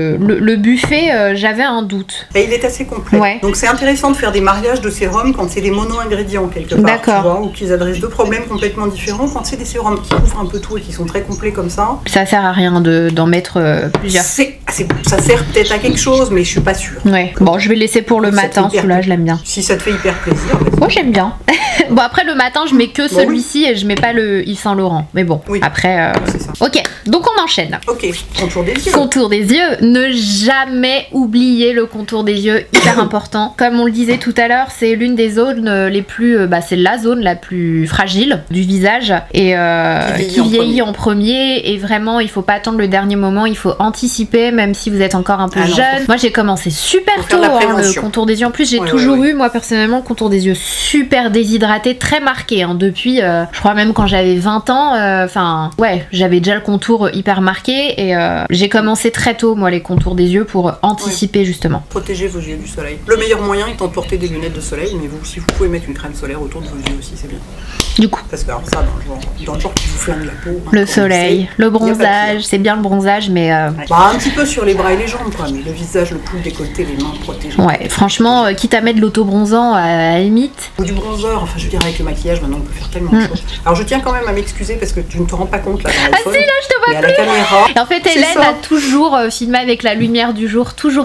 le buffet j'avais un doute. Et il est assez complet. Donc c'est intéressant de faire des mariages de sérums quand c'est des mono-ingrédients quelque part, tu vois, ou qu'ils adressent deux problèmes complètement différents. Quand c'est des sérums qui couvrent un peu tout et qui sont très complets comme ça, ça sert à rien d'en mettre plusieurs. Ça sert peut-être à quelque chose, mais je suis pas sûre. Ouais. Bon, je vais le laisser pour le matin, celui-là je l'aime bien. Si ça te fait hyper plaisir. Moi j'aime bien. Bon après le matin je mets que celui-ci et je mets pas le Yves Saint Laurent. Mais bon, après. Ok, donc on enchaîne. Ok, contour des yeux. Contour des yeux. Ne jamais oublier le contour des yeux, hyper important. Comme on le disait tout à l'heure, c'est l'une des zones les plus, c'est la zone la plus fragile du visage et qui vieillit en premier. Et vraiment, il faut pas attendre le dernier moment, il faut anticiper, même si vous êtes encore un peu jeune. Moi, j'ai commencé super tôt le contour des yeux. En plus, j'ai toujours eu, moi personnellement, le contour des yeux super déshydraté, très marqué. Depuis, je crois même quand j'avais 20 ans, enfin, j'avais déjà le contour hyper marqué et j'ai commencé très tôt, moi, les contours des yeux pour anticiper justement. Protégez vos yeux du soleil. Le meilleur moyen étant de porter des lunettes de soleil, mais vous, si vous pouvez mettre une crème solaire autour de vos yeux aussi, c'est bien. Du coup. Parce que alors, ça, dans le genre qui vous flingue la peau. Le soleil, le bronzage, c'est bien le bronzage, mais. Bah, un petit peu sur les bras et les jambes, quoi, mais le visage, le cou, le décolleté, les mains protégées. Ouais, franchement, quitte à mettre de l'autobronzant à la limite. Ou du bronzer, enfin, je veux dire, avec le maquillage, maintenant, on peut faire tellement de choses. Alors, je tiens quand même à m'excuser parce que tu ne te rends pas compte là. Ah si, là, je te vois plus. À la caméra. Et en fait, Hélène a toujours filmé avec la lumière du jour, toujours.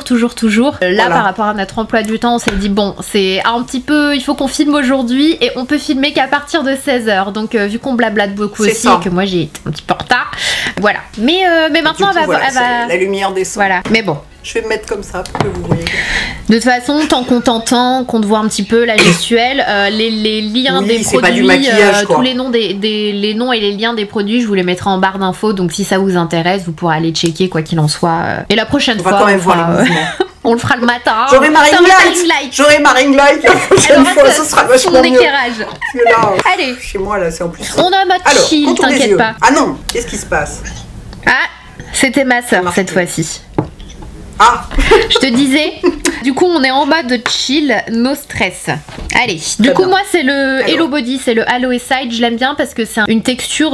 Là, par rapport à notre emploi du temps, on s'est dit, bon, c'est un petit peu, il faut qu'on filme aujourd'hui et on peut filmer qu'à partir de 16 h. Donc, vu qu'on blablate beaucoup aussi et que moi j'ai été un petit peu en retard, voilà. Mais maintenant, elle va. La lumière descend. Voilà, mais bon. Je vais me mettre comme ça pour que vous voyez. De toute façon, tant qu'on t'entend, qu'on te voit un petit peu la gestuelle, les liens des produits, pas du maquillage, tous les noms les noms et les liens des produits, je vous les mettrai en barre d'infos. Donc si ça vous intéresse, vous pourrez aller checker quoi qu'il en soit. Et la prochaine fois, quand même voir les mouvements. On le fera le matin. J'aurai ma ring light. J'aurai ma ring light. La prochaine fois, ce sera vachement mieux. Éclairage. Allez. Chez moi là, c'est en plus. On a un mode chill, t'inquiète pas. Ah non, qu'est-ce qui se passe? Ah, c'était ma soeur cette fois-ci. Ah. Je te disais, du coup on est en mode chill, no stress. Allez, du coup moi c'est le Hello Body, c'est le Aloe Side, je l'aime bien parce que c'est une texture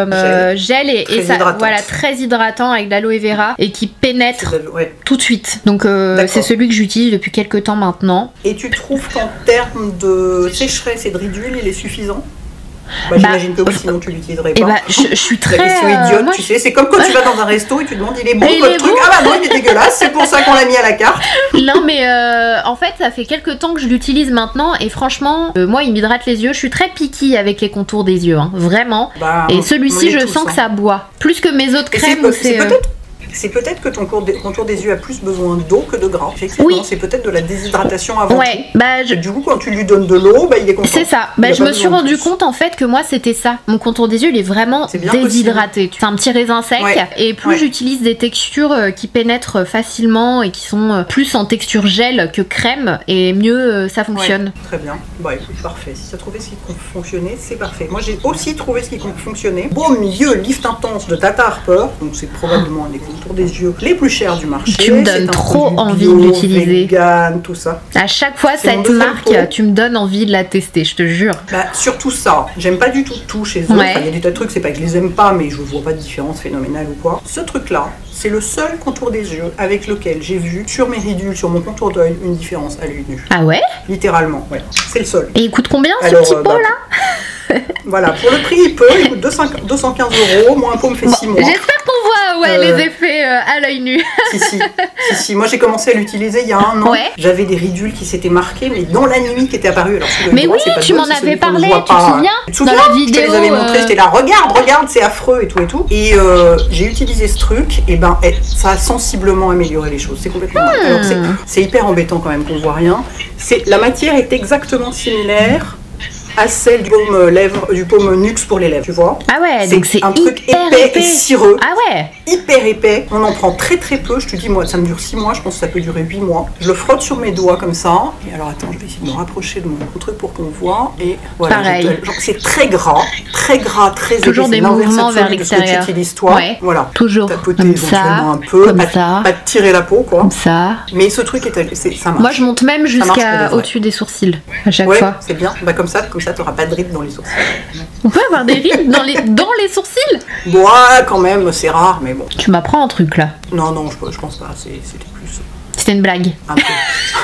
gel et ça, voilà, très hydratant avec de l'aloe vera et qui pénètre tout de suite. Donc c'est celui que j'utilise depuis quelques temps maintenant. Et tu trouves qu'en termes de sécheresse et de ridule, il est suffisant? Bah, j'imagine que oui, sinon tu l'utiliserais pas. Je suis très... La question idiote, tu sais, c'est comme quand tu vas dans un resto et tu demandes il est bon votre truc. Ah bah non, il est dégueulasse, c'est pour ça qu'on l'a mis à la carte. Non mais en fait ça fait quelques temps que je l'utilise maintenant et franchement, moi il m'hydrate les yeux. Je suis très picky avec les contours des yeux, hein, vraiment. Bah, et celui-ci je sens que ça boit. Plus que mes autres crèmes où c'est... C'est peut-être que ton contour des yeux a plus besoin d'eau que de gras. Effectivement, oui. C'est peut-être de la déshydratation avant tout. Bah, du coup, quand tu lui donnes de l'eau, bah, il est content. C'est ça. Bah, je me suis rendu compte en fait que moi c'était ça. Mon contour des yeux il est vraiment déshydraté. C'est un petit raisin sec. Et plus j'utilise des textures qui pénètrent facilement et qui sont plus en texture gel que crème, et mieux ça fonctionne. Très bien. Bah écoute, parfait. Si tu as trouvé ce qui fonctionnait, c'est parfait. Moi j'ai aussi trouvé ce qui fonctionnait. Baume Yeux Lift Intense de Tata Harper. Donc c'est probablement un des contours des yeux les plus chers du marché. Tu me donnes trop envie de l'utiliser. Tout ça. À chaque fois cette marque, tu me donnes envie de la tester, je te jure. Bah, surtout ça. J'aime pas du tout chez eux. Enfin, il y a des tas de trucs, c'est pas que je les aime pas, mais je vois pas de différence phénoménale ou quoi. Ce truc-là, c'est le seul contour des yeux avec lequel j'ai vu sur mes ridules, sur mon contour d'œil, une différence à l'œil nu. Ah ouais? Littéralement, ouais. C'est le seul. Et il coûte combien ce petit pot là? Voilà, pour le prix il coûte 215 €, moi un pot me fait 6 mois. J'espère qu'on voit les effets à l'œil nu. Si, moi j'ai commencé à l'utiliser il y a un an. J'avais des ridules qui s'étaient marquées, mais dans la nuit qui étaient apparues. Alors, mais oui, tu m'en avais parlé, tu te souviens? Dans la vidéo, je te les avais montrés, j'étais là, regarde, c'est affreux et tout. Et j'ai utilisé ce truc, et ben ça a sensiblement amélioré les choses. C'est complètement mal. Alors c'est hyper embêtant quand même qu'on voit rien. La matière est exactement similaire à celle du paume Nuxe pour les lèvres, tu vois. Ah ouais, donc c'est un truc épais et cireux. Ah ouais. Hyper épais. On en prend très peu. Je te dis, moi, ça me dure 6 mois. Je pense que ça peut durer 8 mois. Je le frotte sur mes doigts comme ça. Et alors, attends, je vais essayer de me rapprocher de mon truc pour qu'on voit. Et voilà. Pareil. C'est très gras, très épais. Toujours des mouvements vers l'extérieur. Ouais. Voilà. Toujours. Tapoter comme ça. Un peu. Comme ça. Pas te tirer la peau, quoi. Comme ça. Mais ce truc, ça marche. Moi, je monte même jusqu'à au-dessus des sourcils à chaque fois. C'est bien. Bah, comme ça, t'auras pas de rides dans les sourcils. On peut avoir des rides dans les sourcils? Bon, quand même, c'est rare, mais bon. Tu m'apprends un truc là? Non, je pense pas. C'était plus. C'était une blague. Un peu.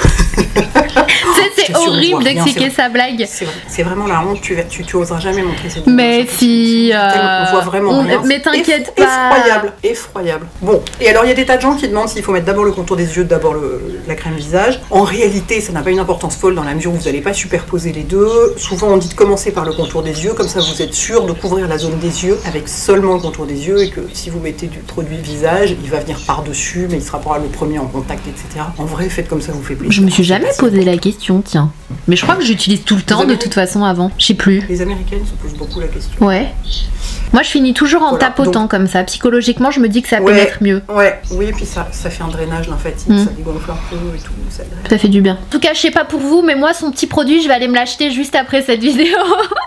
C'est horrible d'expliquer sa blague. C'est vraiment la honte. Tu oseras jamais montrer cette vidéo. Mais si. On voit vraiment rien. Mais t'inquiète pas. Effroyable. Bon, et alors il y a des tas de gens qui demandent s'il faut mettre d'abord le contour des yeux, d'abord la crème visage. En réalité, ça n'a pas une importance folle dans la mesure où vous n'allez pas superposer les deux. Souvent, on dit de commencer par le contour des yeux, comme ça vous êtes sûr de couvrir la zone des yeux avec seulement le contour des yeux, et que si vous mettez du produit visage, il va venir par-dessus, mais il sera pas le premier en contact, etc. En vrai, faites comme ça vous fait plaisir. Je me suis jamais posé la question, tiens. Mais je crois que j'utilise tout le temps de toute façon avant. Je sais plus. Les Américaines se posent beaucoup la question. Ouais. Moi je finis toujours en tapotant comme ça. Psychologiquement je me dis que ça pénètre mieux. Oui, et puis ça fait un drainage lymphatique, ça dégonfle un peu et tout. Ça fait du bien. En tout cas, je sais pas pour vous, mais moi son petit produit, je vais aller me l'acheter juste après cette vidéo.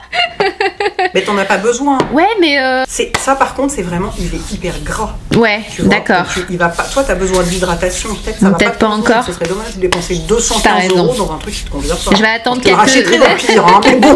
Mais t'en as pas besoin. Ouais, mais ça par contre, c'est vraiment, il est hyper gras. Ouais, d'accord. Il va pas. Toi, t'as besoin d'hydratation. Peut-être ça va pas encore. Ce serait dommage de dépenser 215 € dans un truc qui te convient pas. Je vais attendre quelques années. Mais bon.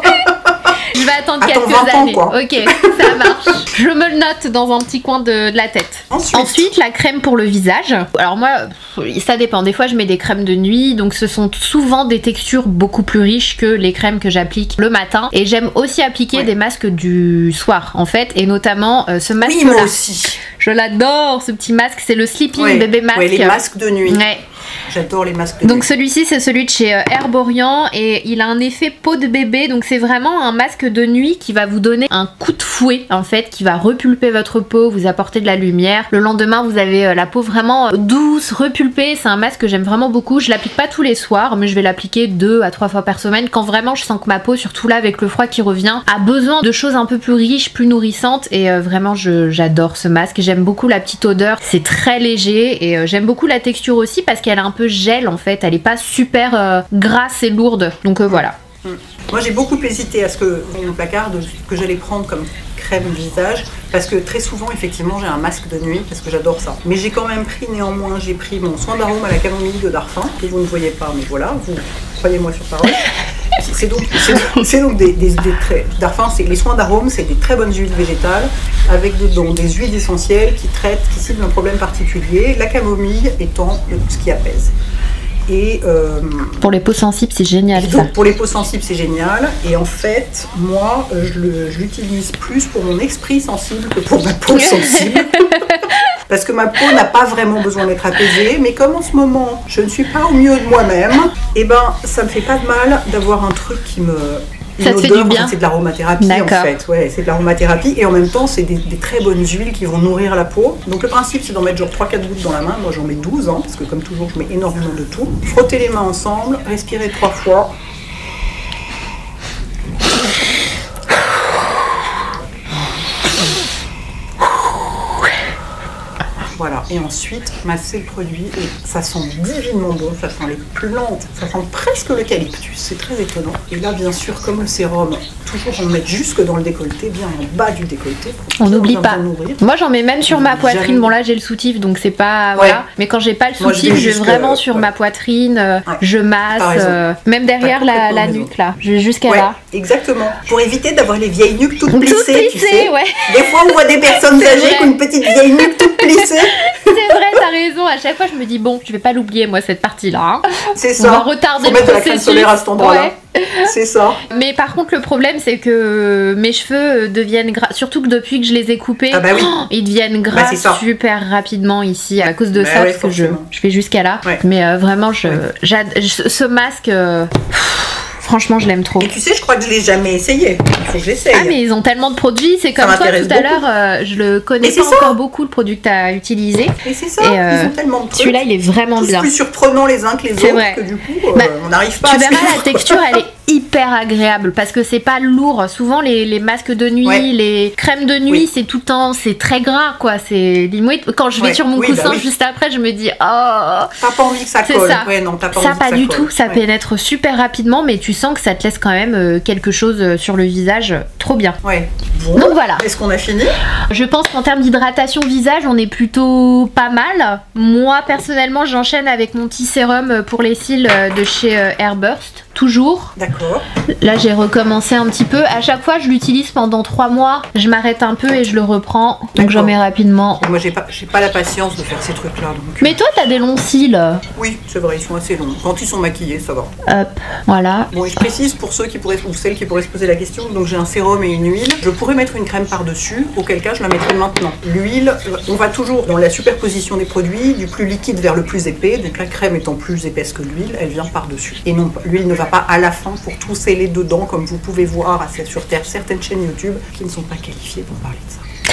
Je vais attendre quelques années. Ok, ça marche. Je me le note dans un petit coin de la tête. Ensuite, la crème pour le visage. Alors moi, ça dépend. Des fois, je mets des crèmes de nuit. Donc, ce sont souvent des textures beaucoup plus riches que les crèmes que j'applique le matin. Et j'aime aussi appliquer des masques du soir, en fait. Et notamment, ce masque-là. Oui, moi aussi. Je l'adore, ce petit masque. C'est le Sleeping Baby Mask. Ouais, les masques de nuit. Ouais. J'adore les masques de nuit. Donc celui-ci c'est celui de chez Herborian et il a un effet peau de bébé, donc c'est vraiment un masque de nuit qui va vous donner un coup de fouet en fait, qui va repulper votre peau, vous apporter de la lumière. Le lendemain vous avez la peau vraiment douce, repulpée. C'est un masque que j'aime vraiment beaucoup. Je l'applique pas tous les soirs, mais je vais l'appliquer 2 à 3 fois par semaine quand vraiment je sens que ma peau, surtout là avec le froid qui revient, a besoin de choses un peu plus riches, plus nourrissantes. Et vraiment j'adore ce masque. J'aime beaucoup la petite odeur, c'est très léger et j'aime beaucoup la texture aussi parce qu'elle a un peu gel en fait, elle est pas super grasse et lourde, donc voilà. Moi j'ai beaucoup hésité à ce que dans mon placard de ce que j'allais prendre comme crème visage parce que très souvent, effectivement, j'ai un masque de nuit parce que j'adore ça. Mais j'ai quand même pris néanmoins, j'ai pris mon soin d'arôme à la camomille de Darphin, que vous ne voyez pas, mais voilà, vous croyez-moi sur parole. C'est donc des traits. Darphin, les soins d'arôme, c'est des très bonnes huiles végétales avec dedans des huiles essentielles qui ciblent un problème particulier. La camomille étant ce qui apaise. Et pour les peaux sensibles, c'est génial ça. Pour les peaux sensibles, c'est génial. Et en fait, moi, je l'utilise plus pour mon esprit sensible que pour ma peau sensible. Parce que ma peau n'a pas vraiment besoin d'être apaisée. Mais comme en ce moment, je ne suis pas au mieux de moi-même, et ben, ça me fait pas de mal d'avoir un truc qui me... Ça te fait du bien. C'est de l'aromathérapie en fait, ouais, c'est de l'aromathérapie et en même temps c'est des très bonnes huiles qui vont nourrir la peau. Donc le principe c'est d'en mettre genre 3-4 gouttes dans la main, moi j'en mets 12 hein, parce que comme toujours je mets énormément de tout. Frotter les mains ensemble, respirer 3 fois. Voilà, et ensuite masser le produit et ça sent divinement bon, ça sent les plantes, ça sent presque l'eucalyptus, c'est très étonnant. Et là bien sûr comme le sérum, toujours on le met jusque dans le décolleté, bien en bas du décolleté. On n'oublie pas. Moi j'en mets même sur ma poitrine, bon là j'ai le soutif donc c'est pas... Voilà. Mais quand j'ai pas le soutif, je vais vraiment sur ma poitrine, je masse, même derrière la nuque là, je vais jusqu'à là. Exactement, pour éviter d'avoir les vieilles nuques toutes plissées, tu sais. Ouais. Des fois on voit des personnes âgées qui ont une petite vieille nuque toute plissée. C'est vrai, t'as raison. À chaque fois, je me dis bon, je vais pas l'oublier moi cette partie-là. Hein. C'est ça. On va retarder le processus. Faut mettre de la crème solaire à cet endroit-là. Ouais. C'est ça. Mais par contre, le problème, c'est que mes cheveux deviennent gras. Surtout que depuis que je les ai coupés, ils deviennent gras super rapidement ici à cause de ça, parce que je fais jusqu'à là. Ouais. Mais vraiment, ce masque. Franchement, je l'aime trop. Et tu sais, je crois que je l'ai jamais essayé. Il faut que j'essaye. Ah, mais ils ont tellement de produits. C'est comme toi tout à l'heure. Je le connais pas encore beaucoup, le produit que tu as utilisé. Et c'est ça. Ils ont tellement de trucs. Celui-là, il est vraiment bien. Plus surprenants les uns que les autres. Que du coup, on n'arrive pas à suivre. Tu verras, la texture, elle est hyper agréable parce que c'est pas lourd. Souvent, les masques de nuit, les crèmes de nuit, c'est tout le temps, c'est très gras, quoi. C'est limite. Quand je vais sur mon coussin juste après, je me dis, oh. T'as pas envie que ça colle. Ça. Ouais, non, t'as pas envie que ça pas du tout. Ça pénètre super rapidement, mais tu sens que ça te laisse quand même quelque chose sur le visage trop bien. Ouais. Bon. Donc voilà. Est-ce qu'on a fini? Je pense qu'en termes d'hydratation visage, on est plutôt pas mal. Moi, personnellement, j'enchaîne avec mon petit sérum pour les cils de chez Airburst. Toujours. D'accord. Là, j'ai recommencé un petit peu. À chaque fois, je l'utilise pendant 3 mois. Je m'arrête un peu et je le reprends. Donc, j'en mets rapidement. Moi, j'ai pas la patience de faire ces trucs-là. Donc... Mais toi, t'as des longs cils. Oui, c'est vrai, ils sont assez longs. Quand ils sont maquillés, ça va. Hop, voilà. Bon, et je précise pour ceux qui pourraient, ou celles qui pourraient se poser la question. Donc, j'ai un sérum et une huile. Je pourrais mettre une crème par-dessus, auquel cas, je la mettrai maintenant. L'huile, on va toujours dans la superposition des produits, du plus liquide vers le plus épais. Donc, la crème étant plus épaisse que l'huile, elle vient par-dessus. Et non, l'huile ne va pas à la fin pour tout sceller dedans, comme vous pouvez voir sur certaines chaînes YouTube qui ne sont pas qualifiées pour parler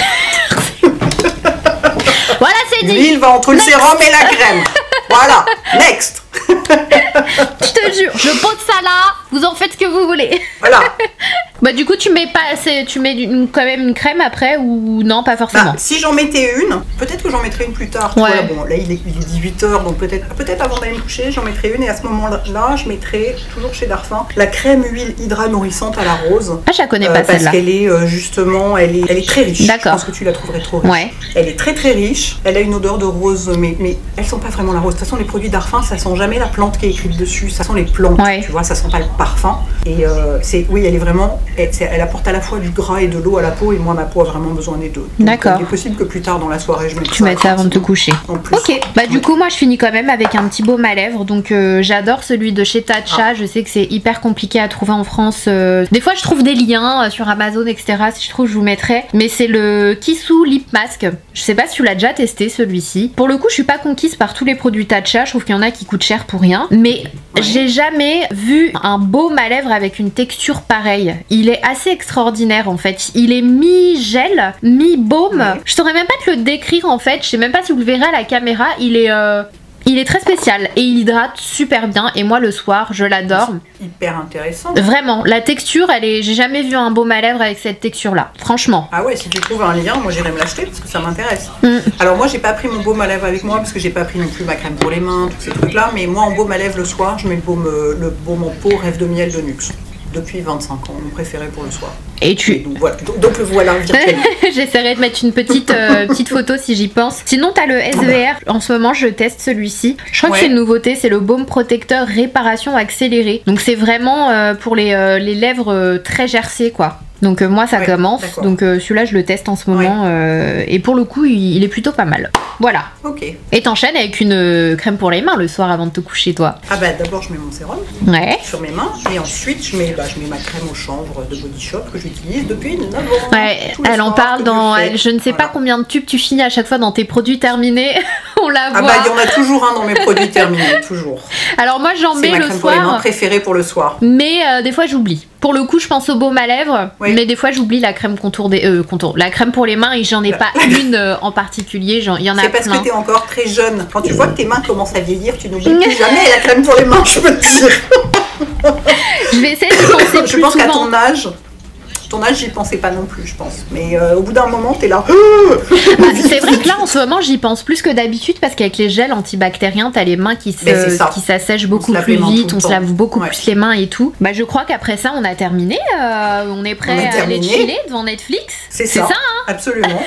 de ça. Voilà, c'est dit. L'huile va entre le sérum et la crème. Voilà, next. Je te jure, je pose ça là, vous en faites ce que vous voulez. Voilà. Bah du coup tu mets quand même une crème après ou non, pas forcément. Bah, si j'en mettais une, peut-être que j'en mettrai une plus tard. Ouais. Bon, là il est 18h, donc peut-être avant d'aller me coucher, j'en mettrai une et à ce moment-là, je mettrai toujours chez Darphin la crème huile hydra nourrissante à la rose. Ah, je la connais pas celle-là. Parce qu'elle est justement, elle est très riche. D'accord. Je pense que tu la trouverais trop riche. Ouais. Elle est très très riche. Elle a une odeur de rose, mais elle sent pas vraiment la rose. De toute façon, les produits Darphin, ça sent jamais la plante qui est écrite dessus. Ça sent les plantes. Ouais. Tu vois, ça sent pas le parfum. Et oui, elle est vraiment, elle apporte à la fois du gras et de l'eau à la peau, et moi ma peau a vraiment besoin des deux. D'accord. Il est possible que plus tard dans la soirée je mette tu mettes ça avant de te coucher. Ok, bah du coup moi je finis quand même avec un petit baume à lèvres, donc j'adore celui de chez Tatcha. Je sais que c'est hyper compliqué à trouver en France. Des fois je trouve des liens sur Amazon, etc. Si je trouve, je vous mettrai. Mais c'est le Kissou Lip Mask. Je sais pas si tu l'as déjà testé celui-ci. Pour le coup je suis pas conquise par tous les produits Tatcha. Je trouve qu'il y en a qui coûtent cher pour rien. Mais j'ai jamais vu un baume à lèvres avec une texture pareille. Il est assez extraordinaire en fait. Il est mi-gel, mi-baume. Ouais. Je saurais même pas te le décrire en fait. Je sais même pas si vous le verrez à la caméra. Il est très spécial et il hydrate super bien. Et moi le soir, je l'adore. Hyper intéressant. Vraiment, la texture, j'ai jamais vu un baume à lèvres avec cette texture-là. Franchement. Ah ouais, si tu trouves un lien, moi j'irai me l'acheter parce que ça m'intéresse. Alors moi j'ai pas pris mon baume à lèvres avec moi parce que j'ai pas pris non plus ma crème pour les mains, tous ces trucs-là. Mais moi en baume à lèvres le soir, je mets le baume en peau Rêve de miel de Nuxe. depuis 25 ans, mon préféré pour le soir. Et tu... Donc le voilà virtuel. J'essaierai de mettre une petite photo si j'y pense. Sinon t'as le SVR, en ce moment je teste celui-ci. Je crois que c'est une nouveauté, c'est le baume protecteur réparation accélérée. Donc c'est vraiment pour les lèvres très gercées quoi. Donc moi ça commence, donc celui-là je le teste en ce moment et pour le coup il est plutôt pas mal. Voilà. Ok. Et t'enchaînes avec une crème pour les mains le soir avant de te coucher toi. Ah bah d'abord je mets mon sérum sur mes mains et ensuite je mets ma crème au chanvre de Body Shop que j'utilise depuis 9 ans. Ouais, elle en parle dans... Je ne sais pas combien de tubes tu finis à chaque fois dans tes produits terminés. On la voit. Ah bah il y en a toujours un dans mes produits terminés, toujours. Alors moi j'en mets le soir. C'est ma crème pour les mains préférée pour le soir. Mais des fois j'oublie. Pour le coup, je pense au baume à lèvres, mais des fois j'oublie la crème la crème pour les mains et j'en ai pas une en particulier, il y en a plein. C'est parce que t'es encore très jeune. Quand tu vois que tes mains commencent à vieillir, tu n'oublies plus jamais la crème pour les mains, je peux te dire. Je vais essayer de penser plus souvent. Je pense qu'à ton âge, j'y pensais pas non plus, je pense. Mais au bout d'un moment, t'es là. C'est vrai que là, en ce moment, j'y pense plus que d'habitude parce qu'avec les gels antibactériens, t'as les mains qui s'assèchent beaucoup plus vite, on se lave beaucoup plus les mains et tout. Bah, je crois qu'après ça, on a terminé. On est prêt à aller chiller devant Netflix. C'est ça, hein. Absolument.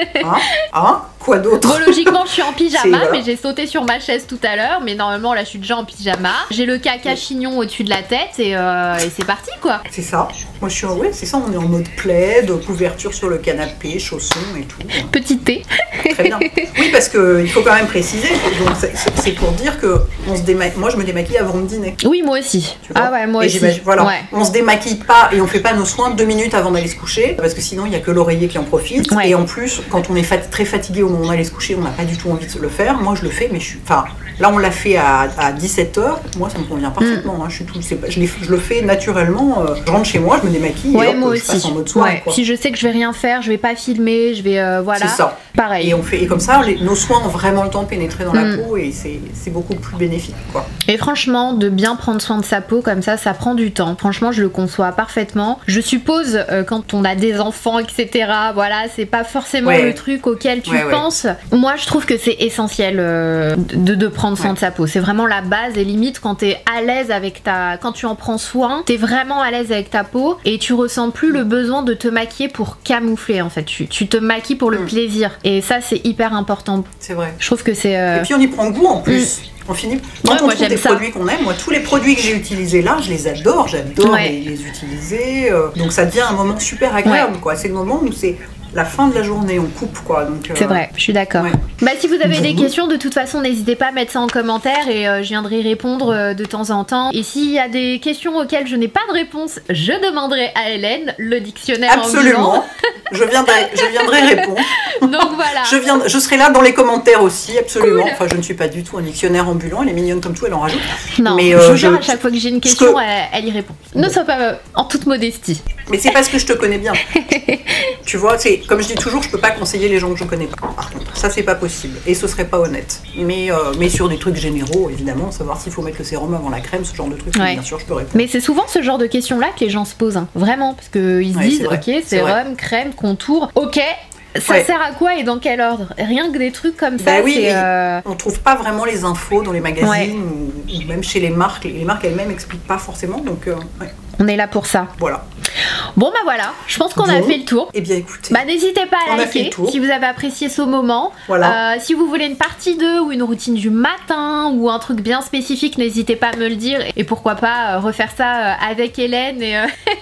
Quoi d'autre? Bon, logiquement, je suis en pyjama, mais j'ai sauté sur ma chaise tout à l'heure. Mais normalement, là, je suis déjà en pyjama. J'ai le caca chignon au-dessus de la tête et c'est parti, quoi. C'est ça. Moi, je suis c'est ça. On est en mode plaid, couverture sur le canapé, chaussons et tout. Petit thé. Très bien. Oui, parce qu'il faut quand même préciser. C'est pour dire que moi, je me démaquille avant de dîner. Oui, moi aussi. Ah ouais, moi aussi. Voilà. Ouais. On se démaquille pas et on fait pas nos soins 2 minutes avant d'aller se coucher parce que sinon, il y a que l'oreiller qui en profite. Ouais. Et en plus, quand on est très fatigué au moment d'aller se coucher, on n'a pas du tout envie de le faire. Moi, je le fais, mais là, on l'a fait à 17h. Moi, ça me convient parfaitement. Hein. Je le fais naturellement. Je rentre chez moi, je me démaquille et moi aussi. Je passe en mode soin. Ouais. Si je sais que je vais rien faire, je vais pas filmer, je vais voilà. C'est ça. Pareil. Et comme ça, nos soins ont vraiment le temps de pénétrer dans la peau et c'est beaucoup plus bénéfique, quoi. Et franchement, de bien prendre soin de sa peau comme ça prend du temps. Franchement, je le conçois parfaitement. Je suppose quand on a des enfants, etc. Voilà, c'est pas forcément le truc auquel tu penses. Moi, je trouve que c'est essentiel de prendre soin de sa peau. C'est vraiment la base et limite quand t'es à l'aise avec quand tu en prends soin, t'es vraiment à l'aise avec ta peau et tu ressens plus le besoin de te maquiller pour camoufler en fait. Tu te maquilles pour le plaisir et ça c'est hyper important. C'est vrai. Je trouve que c'est. Et puis on y prend goût en plus. On finit. Quand on trouve des produits qu'on aime, moi tous les produits que j'ai utilisés là, je les adore. J'adore les utiliser. Donc ça devient un moment super agréable quoi. C'est le moment où c'est la fin de la journée, on coupe quoi. C'est vrai, je suis d'accord. Bah si vous avez des questions, de toute façon, n'hésitez pas à mettre ça en commentaire et je viendrai répondre de temps en temps. Et s'il y a des questions auxquelles je n'ai pas de réponse, je demanderai à Hélène le dictionnaire ambulant. Je viendrai répondre. Donc voilà. Je serai là dans les commentaires aussi, absolument. Cool. Enfin, je ne suis pas du tout un dictionnaire ambulant. Elle est mignonne comme tout, elle en rajoute. Non, mais je jure, à chaque fois que j'ai une question, elle y répond. Ne sois pas en toute modestie. Mais c'est parce que je te connais bien. Tu vois, c'est comme je dis toujours, je peux pas conseiller les gens que je connais pas. Par contre, ça c'est pas possible et ce serait pas honnête. Mais sur des trucs généraux, évidemment, savoir s'il faut mettre le sérum avant la crème, ce genre de trucs, bien sûr, je peux répondre. Mais c'est souvent ce genre de questions-là que les gens se posent, hein. Vraiment, parce qu'ils se disent, ok, sérum, crème, contour, ok. Ça sert à quoi et dans quel ordre? Rien que des trucs comme ça. Oui, on trouve pas vraiment les infos dans les magazines ou même chez les marques. Les marques elles-mêmes expliquent pas forcément, donc on est là pour ça. Voilà. Bon bah voilà, je pense qu'on a fait le tour. Eh bien écoutez, n'hésitez pas à liker si vous avez apprécié ce moment. Voilà. Si vous voulez une partie 2 ou une routine du matin ou un truc bien spécifique, n'hésitez pas à me le dire et pourquoi pas refaire ça avec Hélène et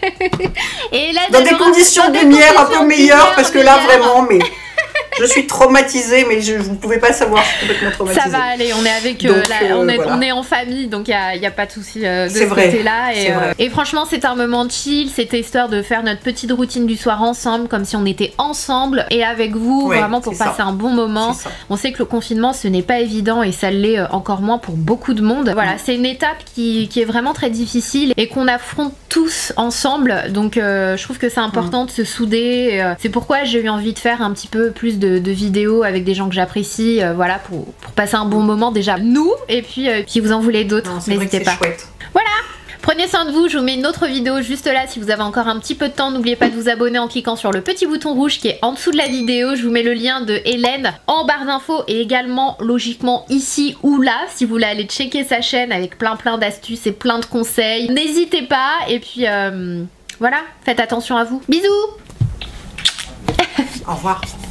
Hélène dans des conditions de lumière un peu meilleures parce que là vraiment mais je suis traumatisée, mais vous ne pouvez pas savoir, je suis complètement traumatisée. Ça va aller, on est avec, on est en famille, donc il n'y a pas de souci de ce côté-là. Et franchement, c'est un moment de chill, c'était histoire de faire notre petite routine du soir ensemble, comme si on était ensemble et avec vous, vraiment pour passer un bon moment. On sait que le confinement, ce n'est pas évident et ça l'est encore moins pour beaucoup de monde. Voilà, c'est une étape qui est vraiment très difficile et qu'on affronte tous ensemble, donc je trouve que c'est important de se souder. C'est pourquoi j'ai eu envie de faire un petit peu plus de vidéos avec des gens que j'apprécie, voilà, pour passer un bon moment déjà nous, et puis si vous en voulez d'autres, n'hésitez pas. Chouette. Voilà. Prenez soin de vous, je vous mets une autre vidéo juste là si vous avez encore un petit peu de temps. N'oubliez pas de vous abonner en cliquant sur le petit bouton rouge qui est en dessous de la vidéo. Je vous mets le lien de Hélène en barre d'infos et également logiquement ici ou là si vous voulez aller checker sa chaîne avec plein d'astuces et plein de conseils. N'hésitez pas et puis voilà, faites attention à vous. Bisous. Au revoir.